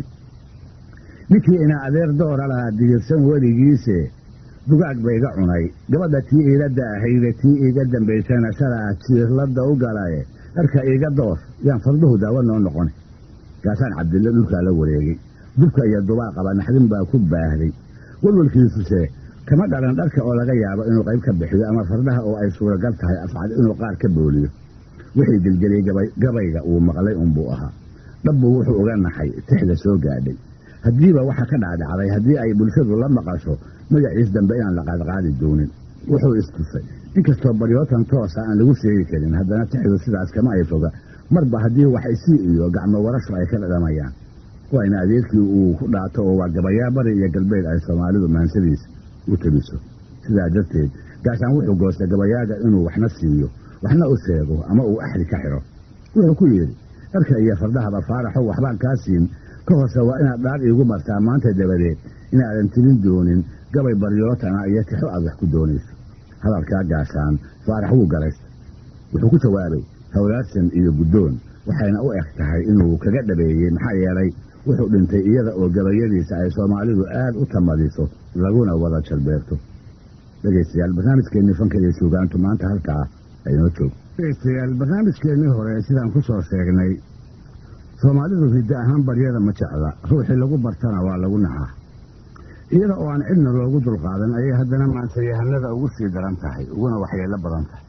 ninkii ina adeer doora lahaa digirsan weligiise dugaag bayga cunay gabadha tii iila daahayda tii iiga dambaysana shalaa jiirladda u galaye dharka iiga door yaan farduhu daawo noo noqon gaasaan cabdille dhulkaa la wareegay dubka iyo dubaaqaba naxdin baa ku baahday walwalkiisuse kama dhalan dharka oo laga yaabo inuu qayb ka bixiyo ama fardaha oo ay suuragal tahay afcad inuu qaar ka booliyo wixii gelgeliyey gabayga uu maqlay unbuu ahaa dhabbuu wuxuu uga naxay tixda soo gaadhay haddiiba waxa ka dhacdhacday haddii ay bulshadu la maqasho magaciis dambe inaan la qaadqaadi doonin wuxuu istusay inkastoo baryootan toosa aan lagu sheegi karin haddana tixdu sidaas kama ay foga marba haddii wax isii iyo gacmo warashu ay ka dhadhamayaan waa ina adeerkii uu ku dhaato oo waa gabayaa bari iyo galbeed ay soomaalidu maansadiisa u tabiso sidaa darteed gaashaan wuxuu goostay gabayaaga inuu waxna siiyo waxna u sheego ama uu axri ka xidho wuxuu ku yidhi dharka iyo fardahaba faaraxo waxbaan kaa siin ka horse waa inaad dhaar iigu martaa maanta dabadeed inaadan tirin doonin gabay baryootana iyo tixo aad wax ku doonayso hadalkaa gaashaan faarax wuu garaystay wuxuu ku jawaabay hawlaadsan iyo guddoon waxayna u eg tahay inuu kaga dhabeeyey maxaa yeelay wuxuu dhintay iyada oo gabayadiisa ay soomaalidu aad u tamadiso laguna wada jalbeerto dhegaystayaal barnaamijkeennii fanka iyo suugaantu maanta halkaa aynoo joog dhegaystayaal barnaamijkeennii hore sidaan ku soo sheegnay soomaalidu hiddo ahaan baryada ma jecla ruuxii lagu bartana waa lagu naxaa iyada oo aan cidna loogu dulqaadan ayay haddana maansayahanada ugu sii daran tahay uguna waxyeello badan tahay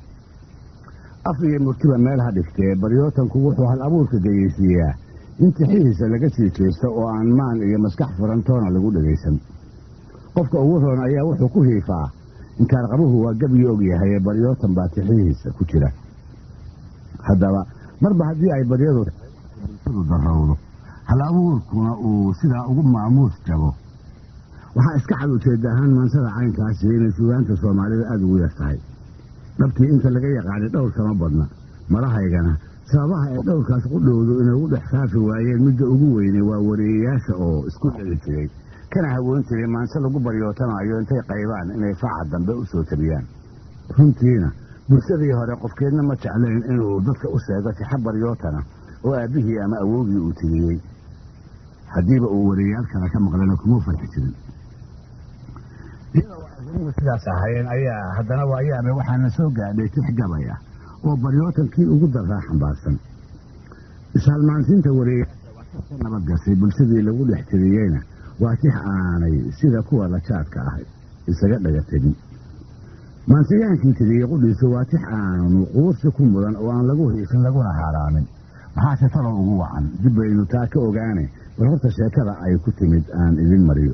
af iyo murtiba meel ha dhigtee baryootanku wuxuu hal abuurka geyeysiiyaa in tixihiisa laga sii jeesto oo aan maan iyo maskax furantoona lagu dhegaysan qofka ugu roon ayaa wuxuu ku hiifaa inkaarqabuhu waa gabyii og yahay baryootan baa tixihiisa ku jira haddaba marba haddii ay baryadu bulshadu darowdo hal abuurkuna uu sidaa ugu maamuus jabo waxaa iska cad ujeedda ahaan maansada caynkaasi inay suugaanta soomaalida aada ugu yar tahay dhabtii inta laga yaqaanay dhowr kama badna marahaygana sababaha ay dhowrkaas qudhowdu inagu dhex faafi waayeen midda ugu weynay waa wareeyayaasha oo isku dheli jiray kana hawoon jiray maanse lagu baryootanaayo intay qaybaan inay faca dambe u soo tabiyaan runtiina bulshadii hore qofkeedna ma jeclayn inuu dadka u sheego tixa baryootana oo aabbihii ama awoogii uu tiriyey haddiiba uu wareeyaal kale ka maqlana kumuu farxi jirin iyadoo sidaas ahaayeen ayaa haddana waa yaabe waxaana soo gaadhay tix gabay ah oo baryootankii ugu daraa xambaarsan ishaalmaansiinta wareeyaasha waa ka nabadgashay bulshadii lagu dhex tiriyeyna waa tix aanay sida kuwa lajaadka ah isaga dhaga tegin maansiyaankii tiriyey qudhiisu waa tix aanu quursi ku mudan oo aan lagu hiisin laguna haaraamin maxaase talow ugu wacan dib baynu taa ka ogaane war horta sheekada ay ku timid aan idin mariyo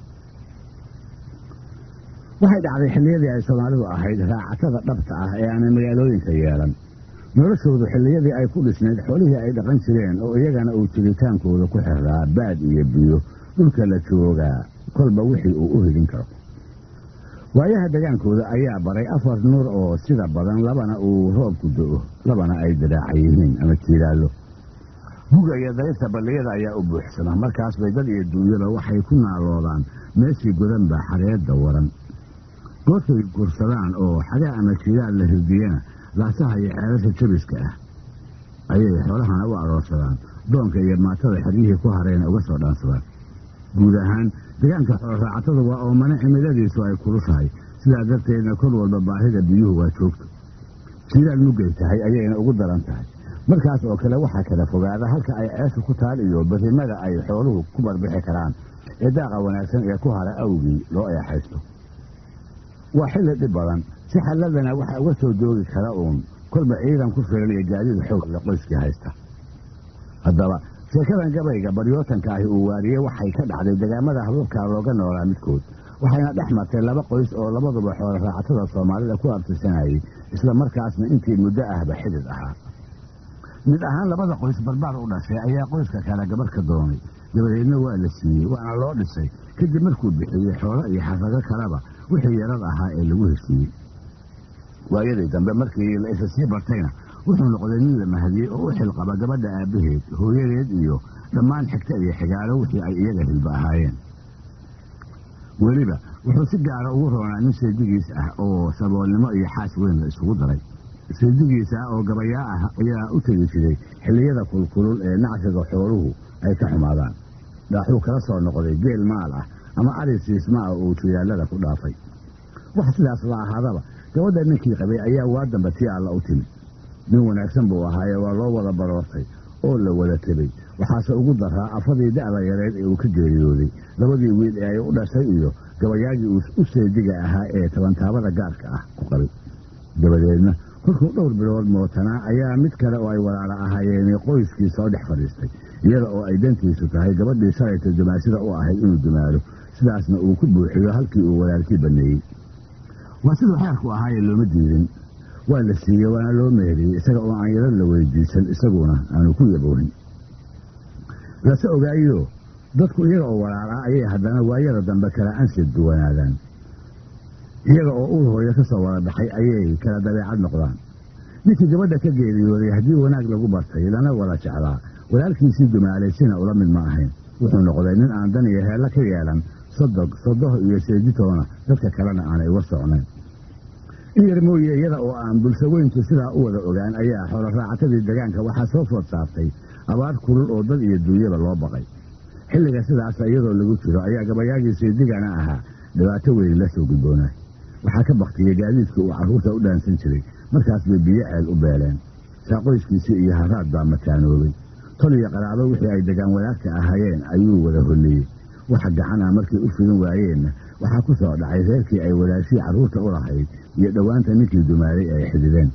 waxay dhacday xilliyadii ay soomaalidu ahayd raacatada dhabta ah ee aanay magaalooyinka yeelan noloshoodu xilliyadii ay ku dhisnayd xoolihii ay dhaqan jireen oo iyagana uu jiritaankooda ku xirraa baad iyo biyo dhulka la joogaa kolba wixii uu u hidin karo waayaha degaankooda ayaa baray afar nuur oo sida badan labana uu roobku do-o labana ay diraaca yihiin ama jiilaallo buga iyo dayrta balliyada ayaa u buuxsama markaas bay dad iyo duunyada waxay ku naaloodaan meeshii godanba xareedda waran goortay gursadaan oo xagaa ama jiilaal la hirdiyana laasaha iyo ceelasha jabiska ah ayay xoolahana u aroorsadaan doonka iyo maatada xeryihii ku harayna uga soo dhaansadaan guud ahaan degaanka xooloraacatada waa oomane cimiladiisu ay kulushahay sidaa darteedna kor walba baahida biyuhu waa joogto jiilaal mugay tahay ayayna ugu daran tahay markaas oo kale waxaa kala fogaada halka ay ceeshu ku taal iyo barrimada ay xooluhu ku barbixi karaan ee daaqa wanaagsan ee ku hara awgii loo eexaysto وحل الدبران سحلدنا وح وسو جوج كلاون كل بعيدا كفر لي جاديد حول لقيسكي هايستا هذا sheekadan gabayga baryootanka ahi uu waariyay waxay ka dhacday deegaamada hababka looga noolaa midkood waxayna dhex martay laba qoys oo labaduba xoolo raacatada Soomaalida ku abtirsanayay isla markaasna intii muddo ahba xidid ahaa mid ahaan labada qoys barbaar u dhashay ayaa qoyska kala gabar ka doonay dabadeedna waa la siiyey waana loo dhisay kadib markuu bixiyay xoolo iyo xafado kalaba wixii yarad ahaa ee lagu heshiiyey waayadii dambe markii la isa sii bartayna wuxuu noqday nin la mahadiyey oo u xilqaba gabadha aabaheed hooyadeed iyo dhammaan xigta iyo xigaalo wixii ay iyaga hilba ahaayeen weliba wuxuu si gaara ugu roonaa nin seedigiis ah oo saboolnimo iyo xaas weyn la isugu daray seedigiisa oo gabayaa ah ayaa u tegi jiray xilliyada kulkulul ee nacsiga xooluhu ay ka xumaadaan dhaaxuu kala soo noqday geel maal ah ama ari siisma ah oo tuyaalada ku dhaafay wax sidaas la ahaadaba gabadha ninkii qabay ayaa waa damba tii alla u timid nin wanaagsan buu ahaayee waa loo wada baroortay oo la wada tegay waxaase ugu daraa afadii da'da yareed ee uu ka geeriyooday labadii wiil ee ay u dhashay iyo gabayaagii u seediga ahaa ee tabantaabada gaarka ah ku qabay dabadeedna kolkuu dhowr bilood mootanaa ayaa mid kale oo ay walaala ahaayeen qoyskii soo dhex fadhiistay iyada oo ay dantiisu tahay gabadhii shalayta dumaashida u ahayd inuu dumaalo sidaasna uu ku buuxiyo halkii uu walaalkii baneeyey waa siduu xeerku ahaayee looma diidin waa la siiyey waana loo meeriyey isaga oo aan yaro la weydiisan isaguna aanu ku yaboohin lase ogaayo dadku iyaga oo walaalaa ayay haddana waayada dambe kala ansib duwanaadaan iyaga oo ul hooyo ka soo wada baxay ayay kala dabeecad noqdaan ninkii gabadha ka geeriyooday haddii wanaag lagu bartay lana wada jeclaa walaalkiisii dumaalay sina ula mid ma ahayn wuxuu noqday nin aan dan iyo heella ka yeelan sodog sodoh iyo seeditoona dadka kalena aanay uga socnayn in yar mooye iyada oo aan bulsho weyntu sidaa u wada ogaan ayaa xoolo raacatadii deegaanka waxaa soo food saartay abaar kulul oo dad iyo duunyada loo baqay xilliga sidaas iyadoo lagu jiro ayaa gabayaagii seedigana ahaa dhibaato weyn la soo gudboonay waxaa ka baktiyey gaadiidkii uu carruurta u dhaansan jiray markaas bay biyo ceel u beeleen saaqoyskiisii iyo haraad baa mataanoobay tol iyo qaraabo wixii ay degaan wadaagka ahaayeen ayuu wada holliyey waxa gacan ah markay u fidin waayeenna waxaa ku soo dhacay reerkii ay walaashii carruurta u lahayd iyo dhowaanta ninkii dumaaday ay xidideen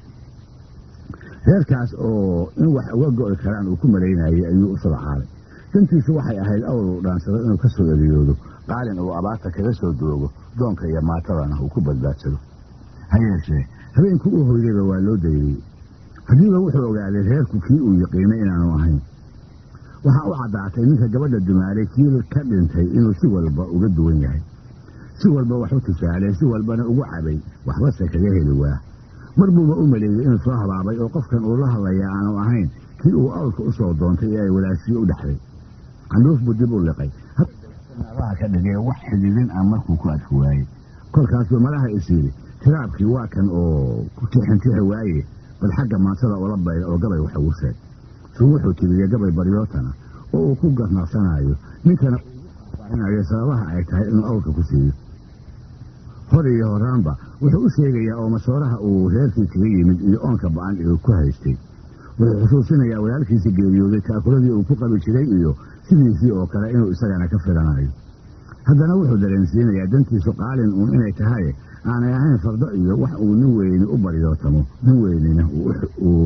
reerkaas oo in wax uga go'i karaan uu ku malaynayay ayuu u sadacaalay dantiisu waxay ahayd awr uu dhaansado inuu ka soo eriyoodo qaalin uu abaarta kaga soo doogo doonka iyo maatadana uu ku badbaadsado ha yeeshee habeenkii u hoydayba waa loo dayriyey haddiiba wuxuu ogaaday reerku kii uu yaqiinay inaanu ahayn waxaa u caddaatay ninka gabadha dumaalay kii ka dhintay inuu si walba uga duwan yahay si walba wax u tusaalay si walbana ugu cabay waxbase kaga heli waa mar buuba u maleeyey inuu soo habaabay oo qofkan uu la hadlaya aanu ahayn kii uu awlka u soo doontay ee ay walaashiye u dhexday candhuuf buu dib u liqay habaha ka dhigay wax xididin ah markuu ku adka waayey kolkaasuu malaha is yidhi tiraabkii waa kan oo ku tixintixi waaye bal xagga maansada ula bayda oo gabay wax ugu sheeg suu wuxuu tiriyey gabay baryootana oo uu ku garnaqsanayo ninkana inayo sababaha ay tahay inuu awlka ku siiyo hor iyo horaanba wuxuu u sheegayaa oo masooraha uu reerkii kaga yimid iyo oonka ba-an uu ku haystay wuxuu xusuusinayaa walaalkiisii geeriyooday taakuladii uu ku qabi jiray iyo sidiisii oo kale inuu isagana ka filanayo haddana wuxuu dareensiinayaa dantiisu qaalin uun inay tahay aanay ahayn fardo iyo wax uu nin weyni u baryootamo nin weynina uu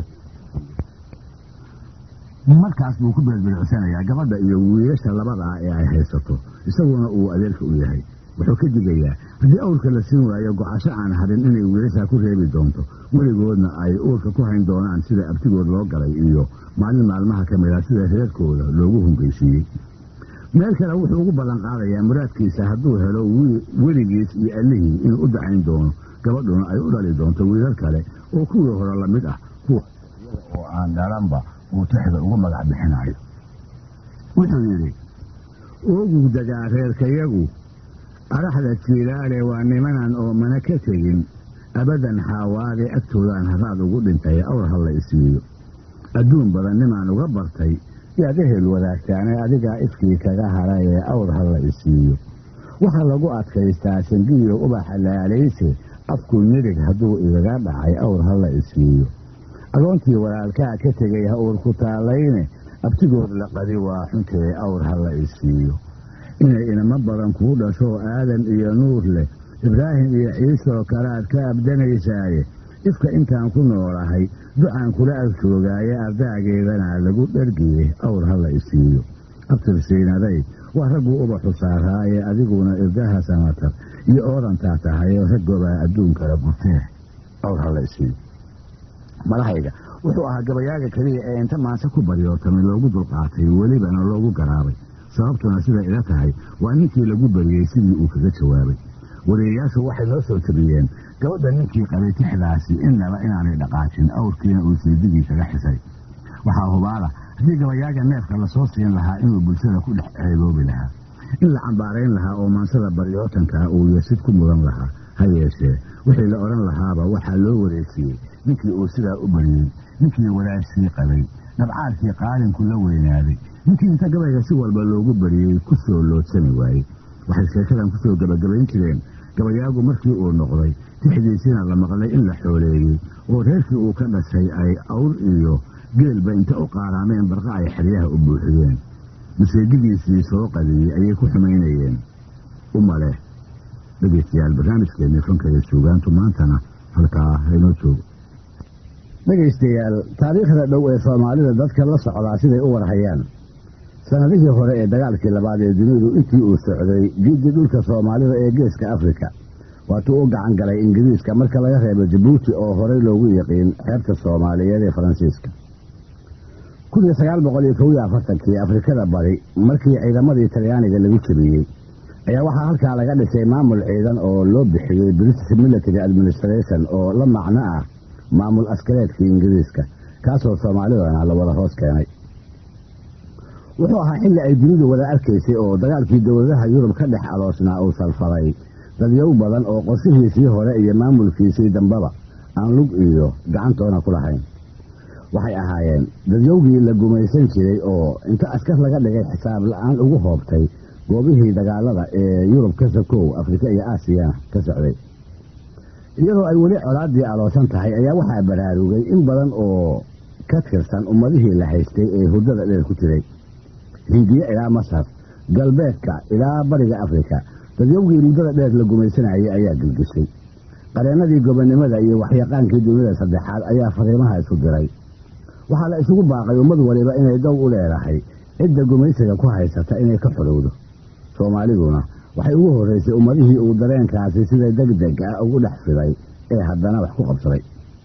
markaas buu ku beelbilucsanayaa gabadha iyo wiilasha labada ah ee ay haysato isaguna uu adeerka u yahay wuxuu ka digayaa haddii awrka la siin waayo gocasho aan harin inay wiilashaa ku reebi doonto weligoodna ay uurka ku hayn doonaan sida abtigood loo galay iyo maalin maalmaha ka mida sida reerkooda loogu hungaysiiyey meel kale wuxuu ugu ballan qaadayaa muraadkiisa hadduu helo weligiis iyo allihii inuu u dacayn doono gabadhuna ay u dhali doonto wiilal kale oo kuwii hore la mid ah kuwa oo aan dhalanba uu tixda ugu magac bixinayo wuxuu yidhi ooguu dagaa reerkayagu araxda jiilaale waa nimanan oo mana ka tegin abadan xaawaade agtoodaan haraad ugu dhintay awr ha la isiiyo adduun badan nimaan uga bartay yaad ehel wadaagtaane adigaa ifkii kaga haray ee awr ha la isiiyo waxaa lagu adkaystaa sangiyo ubaxa laalayse afku nirig hadduu igaga dhacay awr ha la isiiyo agoontii walaalkaa ka tegay ha uur ku taallayne abtigood la qadi waa xuntee awr ha la isiiyo inay inamo badan kuu dhasho aadan iyo nuur leh ibraahim iyo ciise oo kale aad ka abdanaysaaye ifka intaan ku noolahay ducaan kula agjoogaaye ardaageedana lagu dhargiye awr ha la isiiyo abtirsiinaday waa ragguu ubaxu saaraaye adiguna irdaha samatar iyo oodantaa tahay raggobaa adduunkala gurtee awr ha la isiiyo malahayga wuxuu ahaa gabayaaga keliya ee inta maanse ku baryoortamay loogu dulqaatay welibana loogu garaabay sababtuna siday ila tahay waa ninkii lagu bariyey sidii uu kaga jawaabay wariyayaashu waxay noo soo tabiyeen gabadha ninkii qabay tixdaasi innaba inaanay dhaqaajin awrkiina uu seedigii kaga xisay waxaa hubaala haddii gabayaaga neefka lasoo siin lahaa inuu bulshada ku dhex ceeboobi lahaa in la cambaarayn lahaa oo maansada baryootankaa uu yesid ku mudan lahaa ha yeeshee wixii la odhan lahaaba waxaa loo wareejiyey ninkii uu sidaa u bariyey ninkii walaashii qabay nabcaadkii qaalinku la weynaaday ninkii inta gabayga si walba loogu bariyey ku soo loodsami waayey waxay sheekadan ku soo gebagabayn jireen gabayaagu markii uu noqday tixdiisina la maqlay in la xooleeyey oo reerkii uu ka dhashay ay awr iyo geelba inta u qaaraameen barqa ay xeryaha u buuxiyeen maseegidiisii soo qadiyey ayay ku xumaynayeen u male dhegaystayaal barnaamijkeennii fanka iyo suugaantu maantana halkaa haynoo joogo dhegaystayaal taariikhda dhow ee soomaalida dadka la socdaa siday u warhayaan sanadihii hore ee dagaalkii labaad ee dunidu intii uu socday giddii dhulka soomaalida ee geeska afrika waatuu u gacan galay ingiriiska marka laga reebo jabuuti oo horey loogu yaqiin xeebta soomaaliyeed ee faransiiska kun iyo sagaal boqol iyo kow iyo afartankii afrikada bari markii ciidamadii talyaaniga lagu jabiyey ayaa waxaa halkaa laga dhisay maamul ciidan oo loo bixiyey British Military Administration oo la macno ah maamul askareedkii ingiriiska kaasoo soomaalidana la wada hoos keenay wuxuu ahaa xilli ay dunidu wada arkaysay oo dagaalkii dowladaha Yurub ka dhex aloosnaa uu salfaday dadyow badan oo qorshihiisii hore iyo maamulkiisii dambaba aan lug iyo gacantoona ku lahayn waxay ahaayeen dadyowgii la gumaysan jiray oo inta askar laga dhigay xisaab la'aan ugu hoobtay goobihii dagaalada ee Yurub ka sokow Afrika iyo Aasiya ka socday iyadoo ay weli colaadii aloosan tahay ayaa waxaa baraarugay in badan oo ka tirsan ummadihii la haystay ee hurdada dheer ku jiray hindiya ilaa masar galbeedka ilaa bariga afrika dadyowgii muddada dheer la gumaysanayay ayaa gilgishay qareenadii gobonimada iyo waxyaqaankii dunida saddexaad ayaa fariimaha isu diray waxaa la isugu baaqay ummad waliba inay dow u leedahay cidda gumaysiga ku haysata inay ka xorowdo soomaaliduna waxay ugu horraysay ummadihii uu dareenkaasi sida degdeg ah ugu dhex fiday ee haddana wax ku qabsaday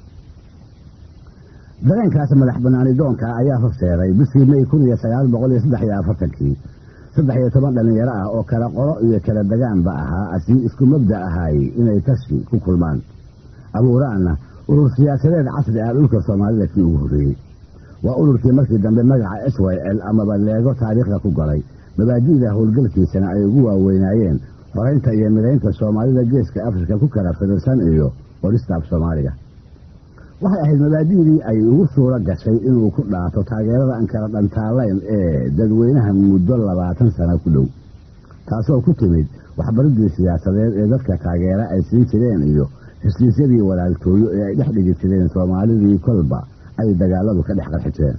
dareenkaas madax bannaani doonka ayaa horseeday bishii may kun iyo sagaal boqol iyo saddex iyo afartankii saddex iyo toban dhallinyaro ah oo kala qolo iyo kala degaanba ahaa asii isku mabda ahaayey inay tashi ku kulmaan abuuraanna urur siyaasadeed casri ah dhulka soomaalida kii ugu horreeyey waa ururkii markii dambe magaca S Y L amaba leego taariikhda ku galay mabaadi'da howlgalkiisana ay ugu waaweynaayeen xoraynta iyo midaynta soomaalida geeska afrika ku kala firirsan iyo qorista af soomaaliga waxay ahayd mabaadi'dii ay ugu suuro gashay inuu ku dhaato taageerada aan kala dhantaalayn ee dadweynaha muddo labaatan sano ku dhow taasoo ku timid waxbaridii siyaasadeed ee dadka taageera ay siin jireen iyo heshiisyadii walaaltooyo ee ay dhex dhigi jireen soomaalidii kolba ay dagaaladu ka dhex qarxi jireen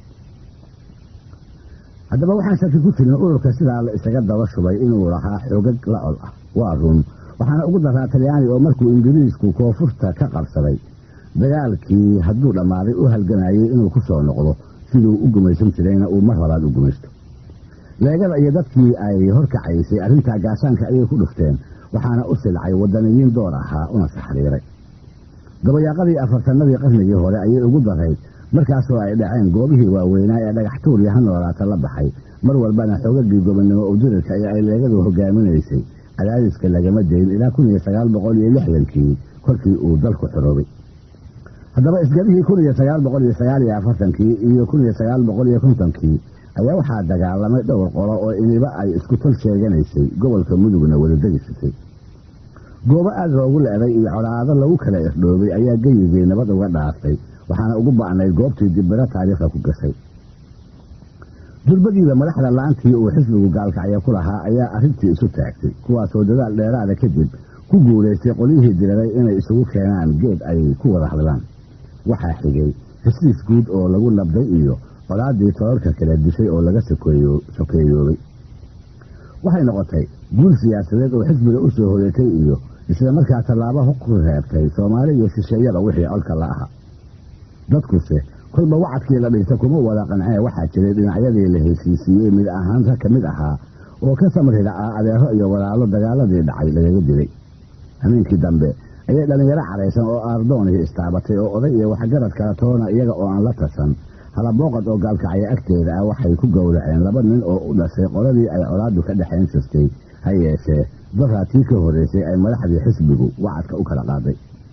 haddaba waxaan shaki ku jirin ururka sidaa la isaga daba shubay inuu lahaa xoogag la col ah waa run waxaana ugu daraa talyaani oo markuu ingiriisku koonfurta ka qabsaday dagaalkii hadduu dhammaaday u halganayay inuu ku soo noqdo siduu u gumaysan jirayna uu mar horaad u gumaysto leegada iyo dadkii ay horkacaysay arrintaa gaashaanka ayay ku dhufteen waxaana u silcay wadaniyiin door ahaa una saxriiray dabayaaqadii afartanadii qarnigii hore ayay ugu darayd markaasoo ay dhaceen goobihii waaweynaa ee dhagax tuuriya ha noolaata la baxay mar walbana xoogagii gobonnimo udirirka ee ay leegadu hogaaminaysay cadaadiska lagama dayn ilaa kun iyo sagaal boqol iyo lixdankii kolkii uu dalku xoroobay haddaba isgadihii kun iyo sagaal boqol iyo sagaal iyo afartankii iyo kun iyo sagaal boqol iyo kontonkii ayaa waxaa dagaalamay dhowr qolo oo iniba ay isku tal sheeganaysay gobolka mudugna wadadegisatay goobo aad loogu leeday iyo colaado lagu kala irdhoobay ayaa geyigii nabad uga dhaafay waxaana ugu ba'nayd goobtii dibbiro taariikhda ku gashay durbadiiba madaxda laantii uu xisbigu gaalkacya ku lahaa ayaa arrintii isu taagtay kuwaasoo dadaal dheeraada kadib ku guulaystay qolyihii diraday inay isugu keenaan geed ay ku wada hadlaan waxaa xigay heshiis guud oo lagu nabday iyo colaadii tolalka kala dishay oo laga sokeeyoobay waxay noqotay guul siyaasadeed oo xisbiga u soo hoyatay iyo isla markaa tallaabo ku reebtay Soomaali iyo shisheeyada wixii colka la ahaa dadkuse kolba wacadkii la dhigtay kuma wada qancay waxaa jiray dhinacyadii la heshiisiyey mid ahaan ka mid ahaa oo ka samrida adeero iyo walaalo dagaaladii dhacay lagaga dilay habeenkii dambe ayay dhalinyaro careysan oo aardoonihii istaabatay oo oday iyo waxgarad kala toona iyaga oo aan la tasan hala booqad oo gaalkacay agteeda ah waxay ku gowraceen laba nin oo u dhashay qoladii ay colaadu ka dhaxayn jirtay ha yeeshee daraatii ka horeysay ay madaxdii xisbigu wacadka u kala qaaday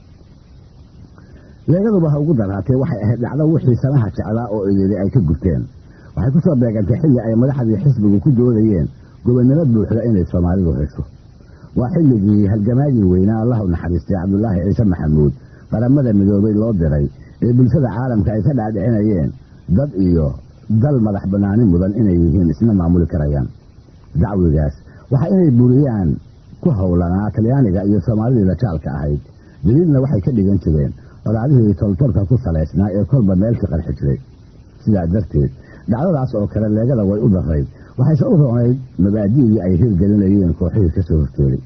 leegaduba ha ugu daraatay waxay ahayd dhacdo wixii sanaha jeclaa oo idili ay ka gubteen waxay ku soo beegantay xilli ay madaxdii xisbigu ku doodayeen gobonnimo buuxda inay Soomaalidu hesho waa xilligii halgamaagii weynaa Allah u naxariistay Cabdullaahi Ciise Maxamuud qaramada midoobay loo diray ee bulshada caalamka ay ka dhaadhicinayeen dad iyo dal madax banaani mudan inay yihiin isna maamuli karayaan dacwigaas waxa inay buriyaan ku howlanaa Talyaaniga iyo Soomaalida jaalka ahayd daliilna waxay ka dhigan jireen walaadihii toltorka ku saleysnaa ee kolba meel ka qarxi jiray sidaa darteed dhacdadaas oo kale leegada way u daray waxayse u roonayd mabaadi'dii ay hirgelinayeen kooxihii ka soo horjeeday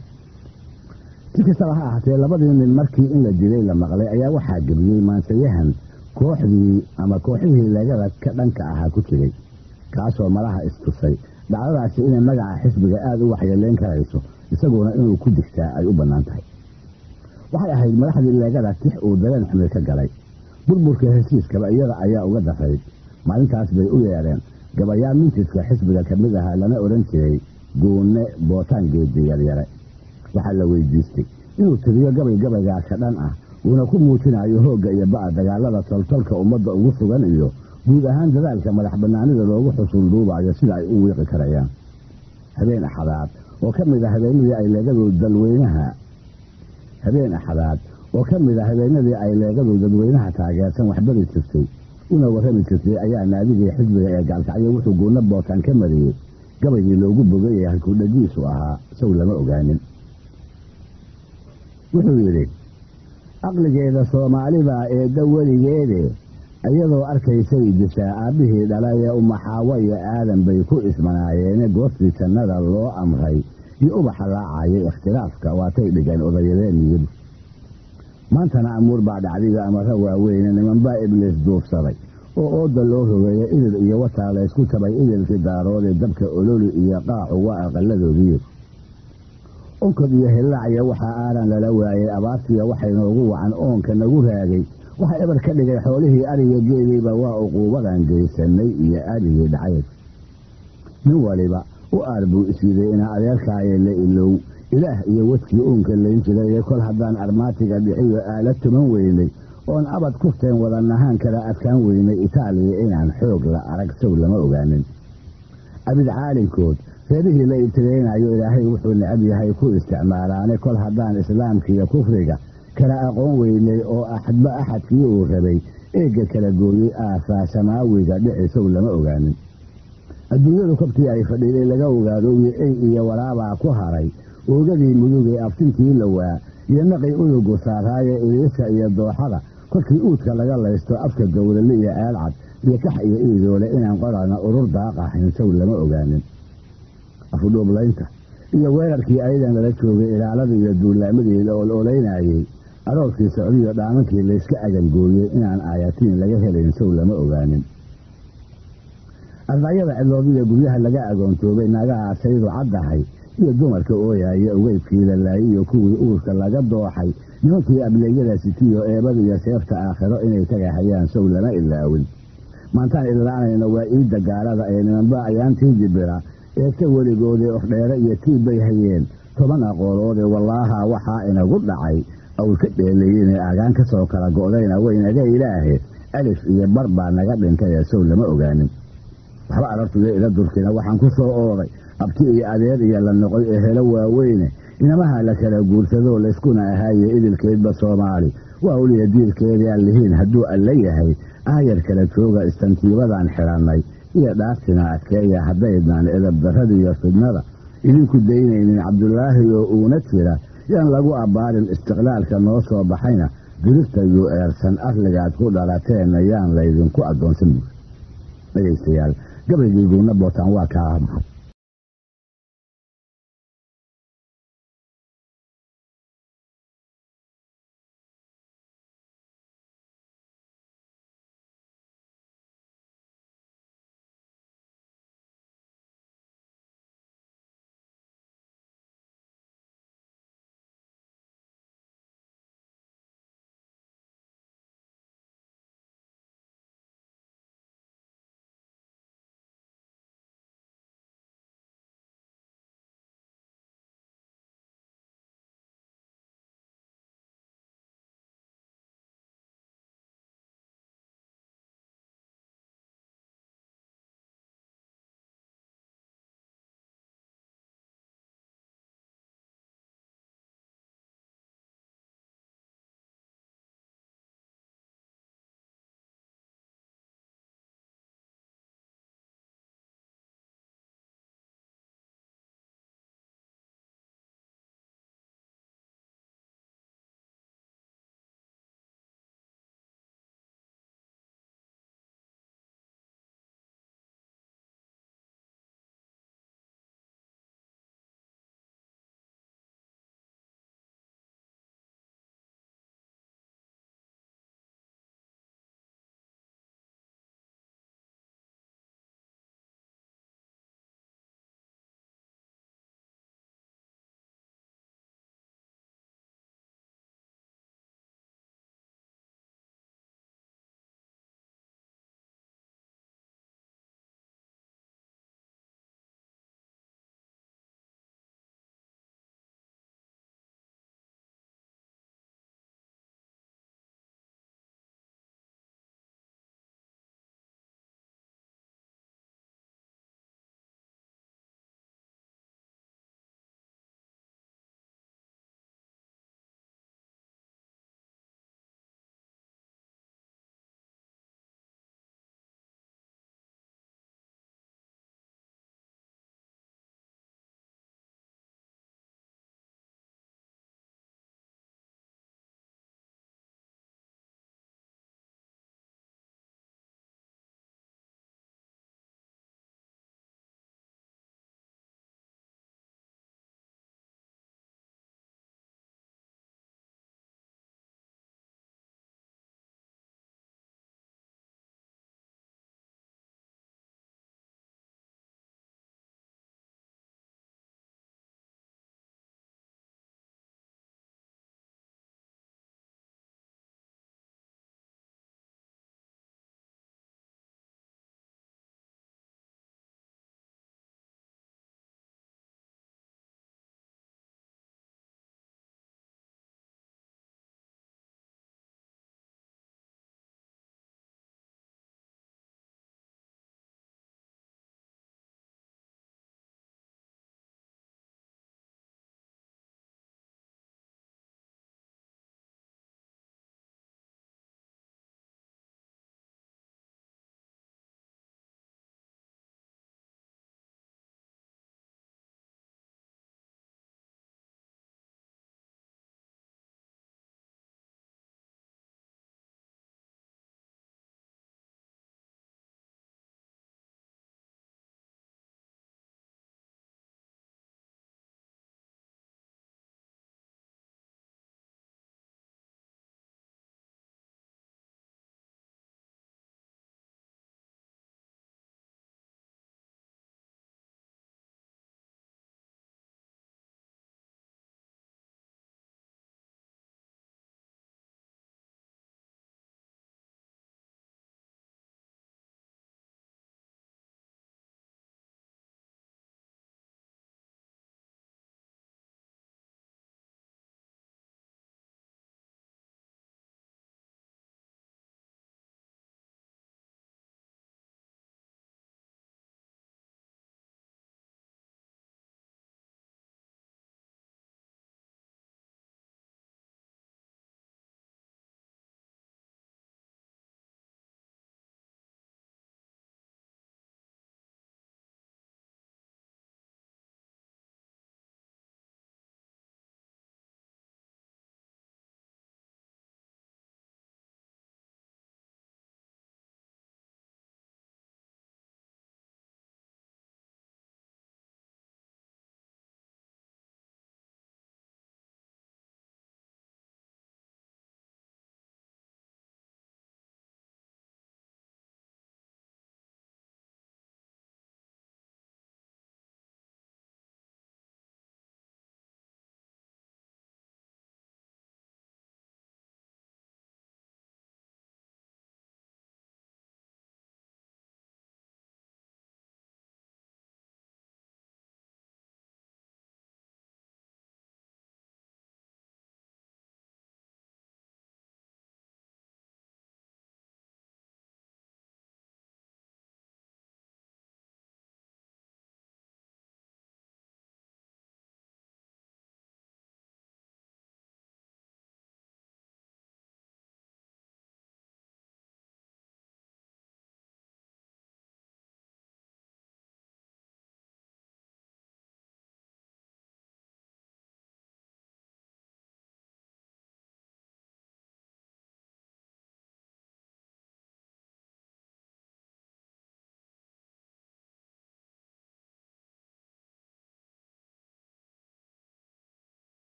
si kastaba ha ahaatee labadii nin markii in la dilay la maqlay ayaa waxaa gebiyey maansayahan kooxdii ama kooxihii leegada ka dhanka ahaa ku jiray kaasoo malaha istusay dhacdadaasi inay magaca xisbiga aada u waxyeeleyn karayso isaguna inuu ku digtaa ay u bannaan tahay waxay ahayd madaxdii leegada tix uu dareen xumil ka galay burburka heshiiskaba iyada ayaa uga darayd maalintaas bay u yeedheen gabayaa mintiska xisbiga ka mid ahaa lana odhan jiray guune bootaan geedi yaryare waxaa la weydiistay inuu tiriyo gabay gabaygaa ka dhan ah uuna ku muujinayo hoogga iyo ba'a dagaalada toltolka ummadda ugu sugan iyo guud ahaan dadaalka madax bannaanida loogu xusul duubayo sida ay u wiiqi karayaan habeen axadaad oo ka mid ah habeenadii ay leegadu dalweynaha habeen axadaad oo ka mid ah habeenadii ay leegadu dadweynaha taageersan waxbari jirtay una warrami jirtay ayaa naadigii xisbiga ee gaalkacyo wuxuu guuna bootaan ka mariyey gabaygii loogu bogayay halkuu dhagiisu ahaa saw lama ogaanin wuxuu yidhi aqligeeda soomaalibaa eedda weligeede iyadoo arkaysay dishaa aabbihii dhalaye umaxaawo iyo aadan bay ku ismanaayeene goostii jannada loo amray iyo ubaxa laacayay ikhtilaafka waatay dhigeen odayadeen yidhi maantana amuur baa dhacdiga amara waaweyne nimanbaa ibliis duufsaday oo ooda loo rogeeya idil iyo wataa laysku tabay idilkii daaroodee dabka ololi iyo qaacu waa aqaladoodii onkod iyo hillaacya waxaa aaran lala waayay abaartiya waxay noogu wacan oonka nagu raagay waxa ebar ka dhigay xoolihii ariga geediiba waa uquubadan geysanay iyo arigii dhacayd nin waliba u aar buu isyiday inaa adeerkaayee la ilow ilaah iyo wadkii uunka layn jiray kol haddaan armaatiga dhixiyo aala tuman weynay oon abad kufteen wada nahaan kala adkaan weynay itaaliya inaan xoog la arag saw lama ogaanin abid caalinkood reerihii la ibtireynayo ilaahay wuxuu necab yahay ku isticmaalaane kol haddaan islaamkiiyo kufriga kala aqoon weynay oo axadba axadkii uu rabay eegga kala gooyey aafaa samaawiga dhici saw lama ogaanin adduunyadu kobtii ay fadhiiday laga ogaado ey iyo walaabaa ku haray oogadii mudugay aftintii lawaa iyo naqay unugu saaraaye iliisha iyo dooxada kolkii uudka laga laysto afka gowrale iyo aalcad iyo kax iyo iidoole inaan qorana urur daaqahayn saw lama ogaanin afudhuublaynta iyo weerarkii ayadan lala joogay ilaalada iyo duulaamadii la oloolaynayey aroorkii socdiyo dhaamankii layska agangooyey inaan aayatiin laga helayn saw lama ogaanin ardayada cidloodiya guryaha laga agoontoobay naagaha saydu caddahay iyo dumarka ooyaaya ugeybkii la laayay iyo kuwii uurka laga dooxay nimankii ableeyada sitiyo eebada iyo seefta aakhiro inay tagahayaan saw lama ilaawin maantaan ilaanayna waa iidda gaalada ee nimanba ayaantii jibira eegta weligoodii ofdheere iyo tiib bay hayeen toban aqooloodee wallaaha waxaa inagu dhacay awr ka dheelayinee agaan ka soo kala go'dayna waynaga ilaahe alif iyo bar baa naga dhintay ee saw lama ogaanin waxba arartuyo ila durkina waxaan ku soo ooday abti iyo adeer iyo la noqoy ee helo waaweyne inamaha la kala guursadoo layskuna ahaaye idilkeedba soomaali waa uliya diilkeedii aan lihiin hadduu alla yahay aayar kala jooga istantiibadan xidhannay iyo dhaartina adkeeya haddaydnaan edabdarradiiyo fidnada idinku daynaynin cabdulaahi oo uuna jira yaan lagu abbaarin istiqlaalka noo soo baxayna dirigtayuu eersan arligaad ku dhalateenna yaan laydinku addoonsan buur dhegaystayaal gabaygii guuna bootaan waa kaa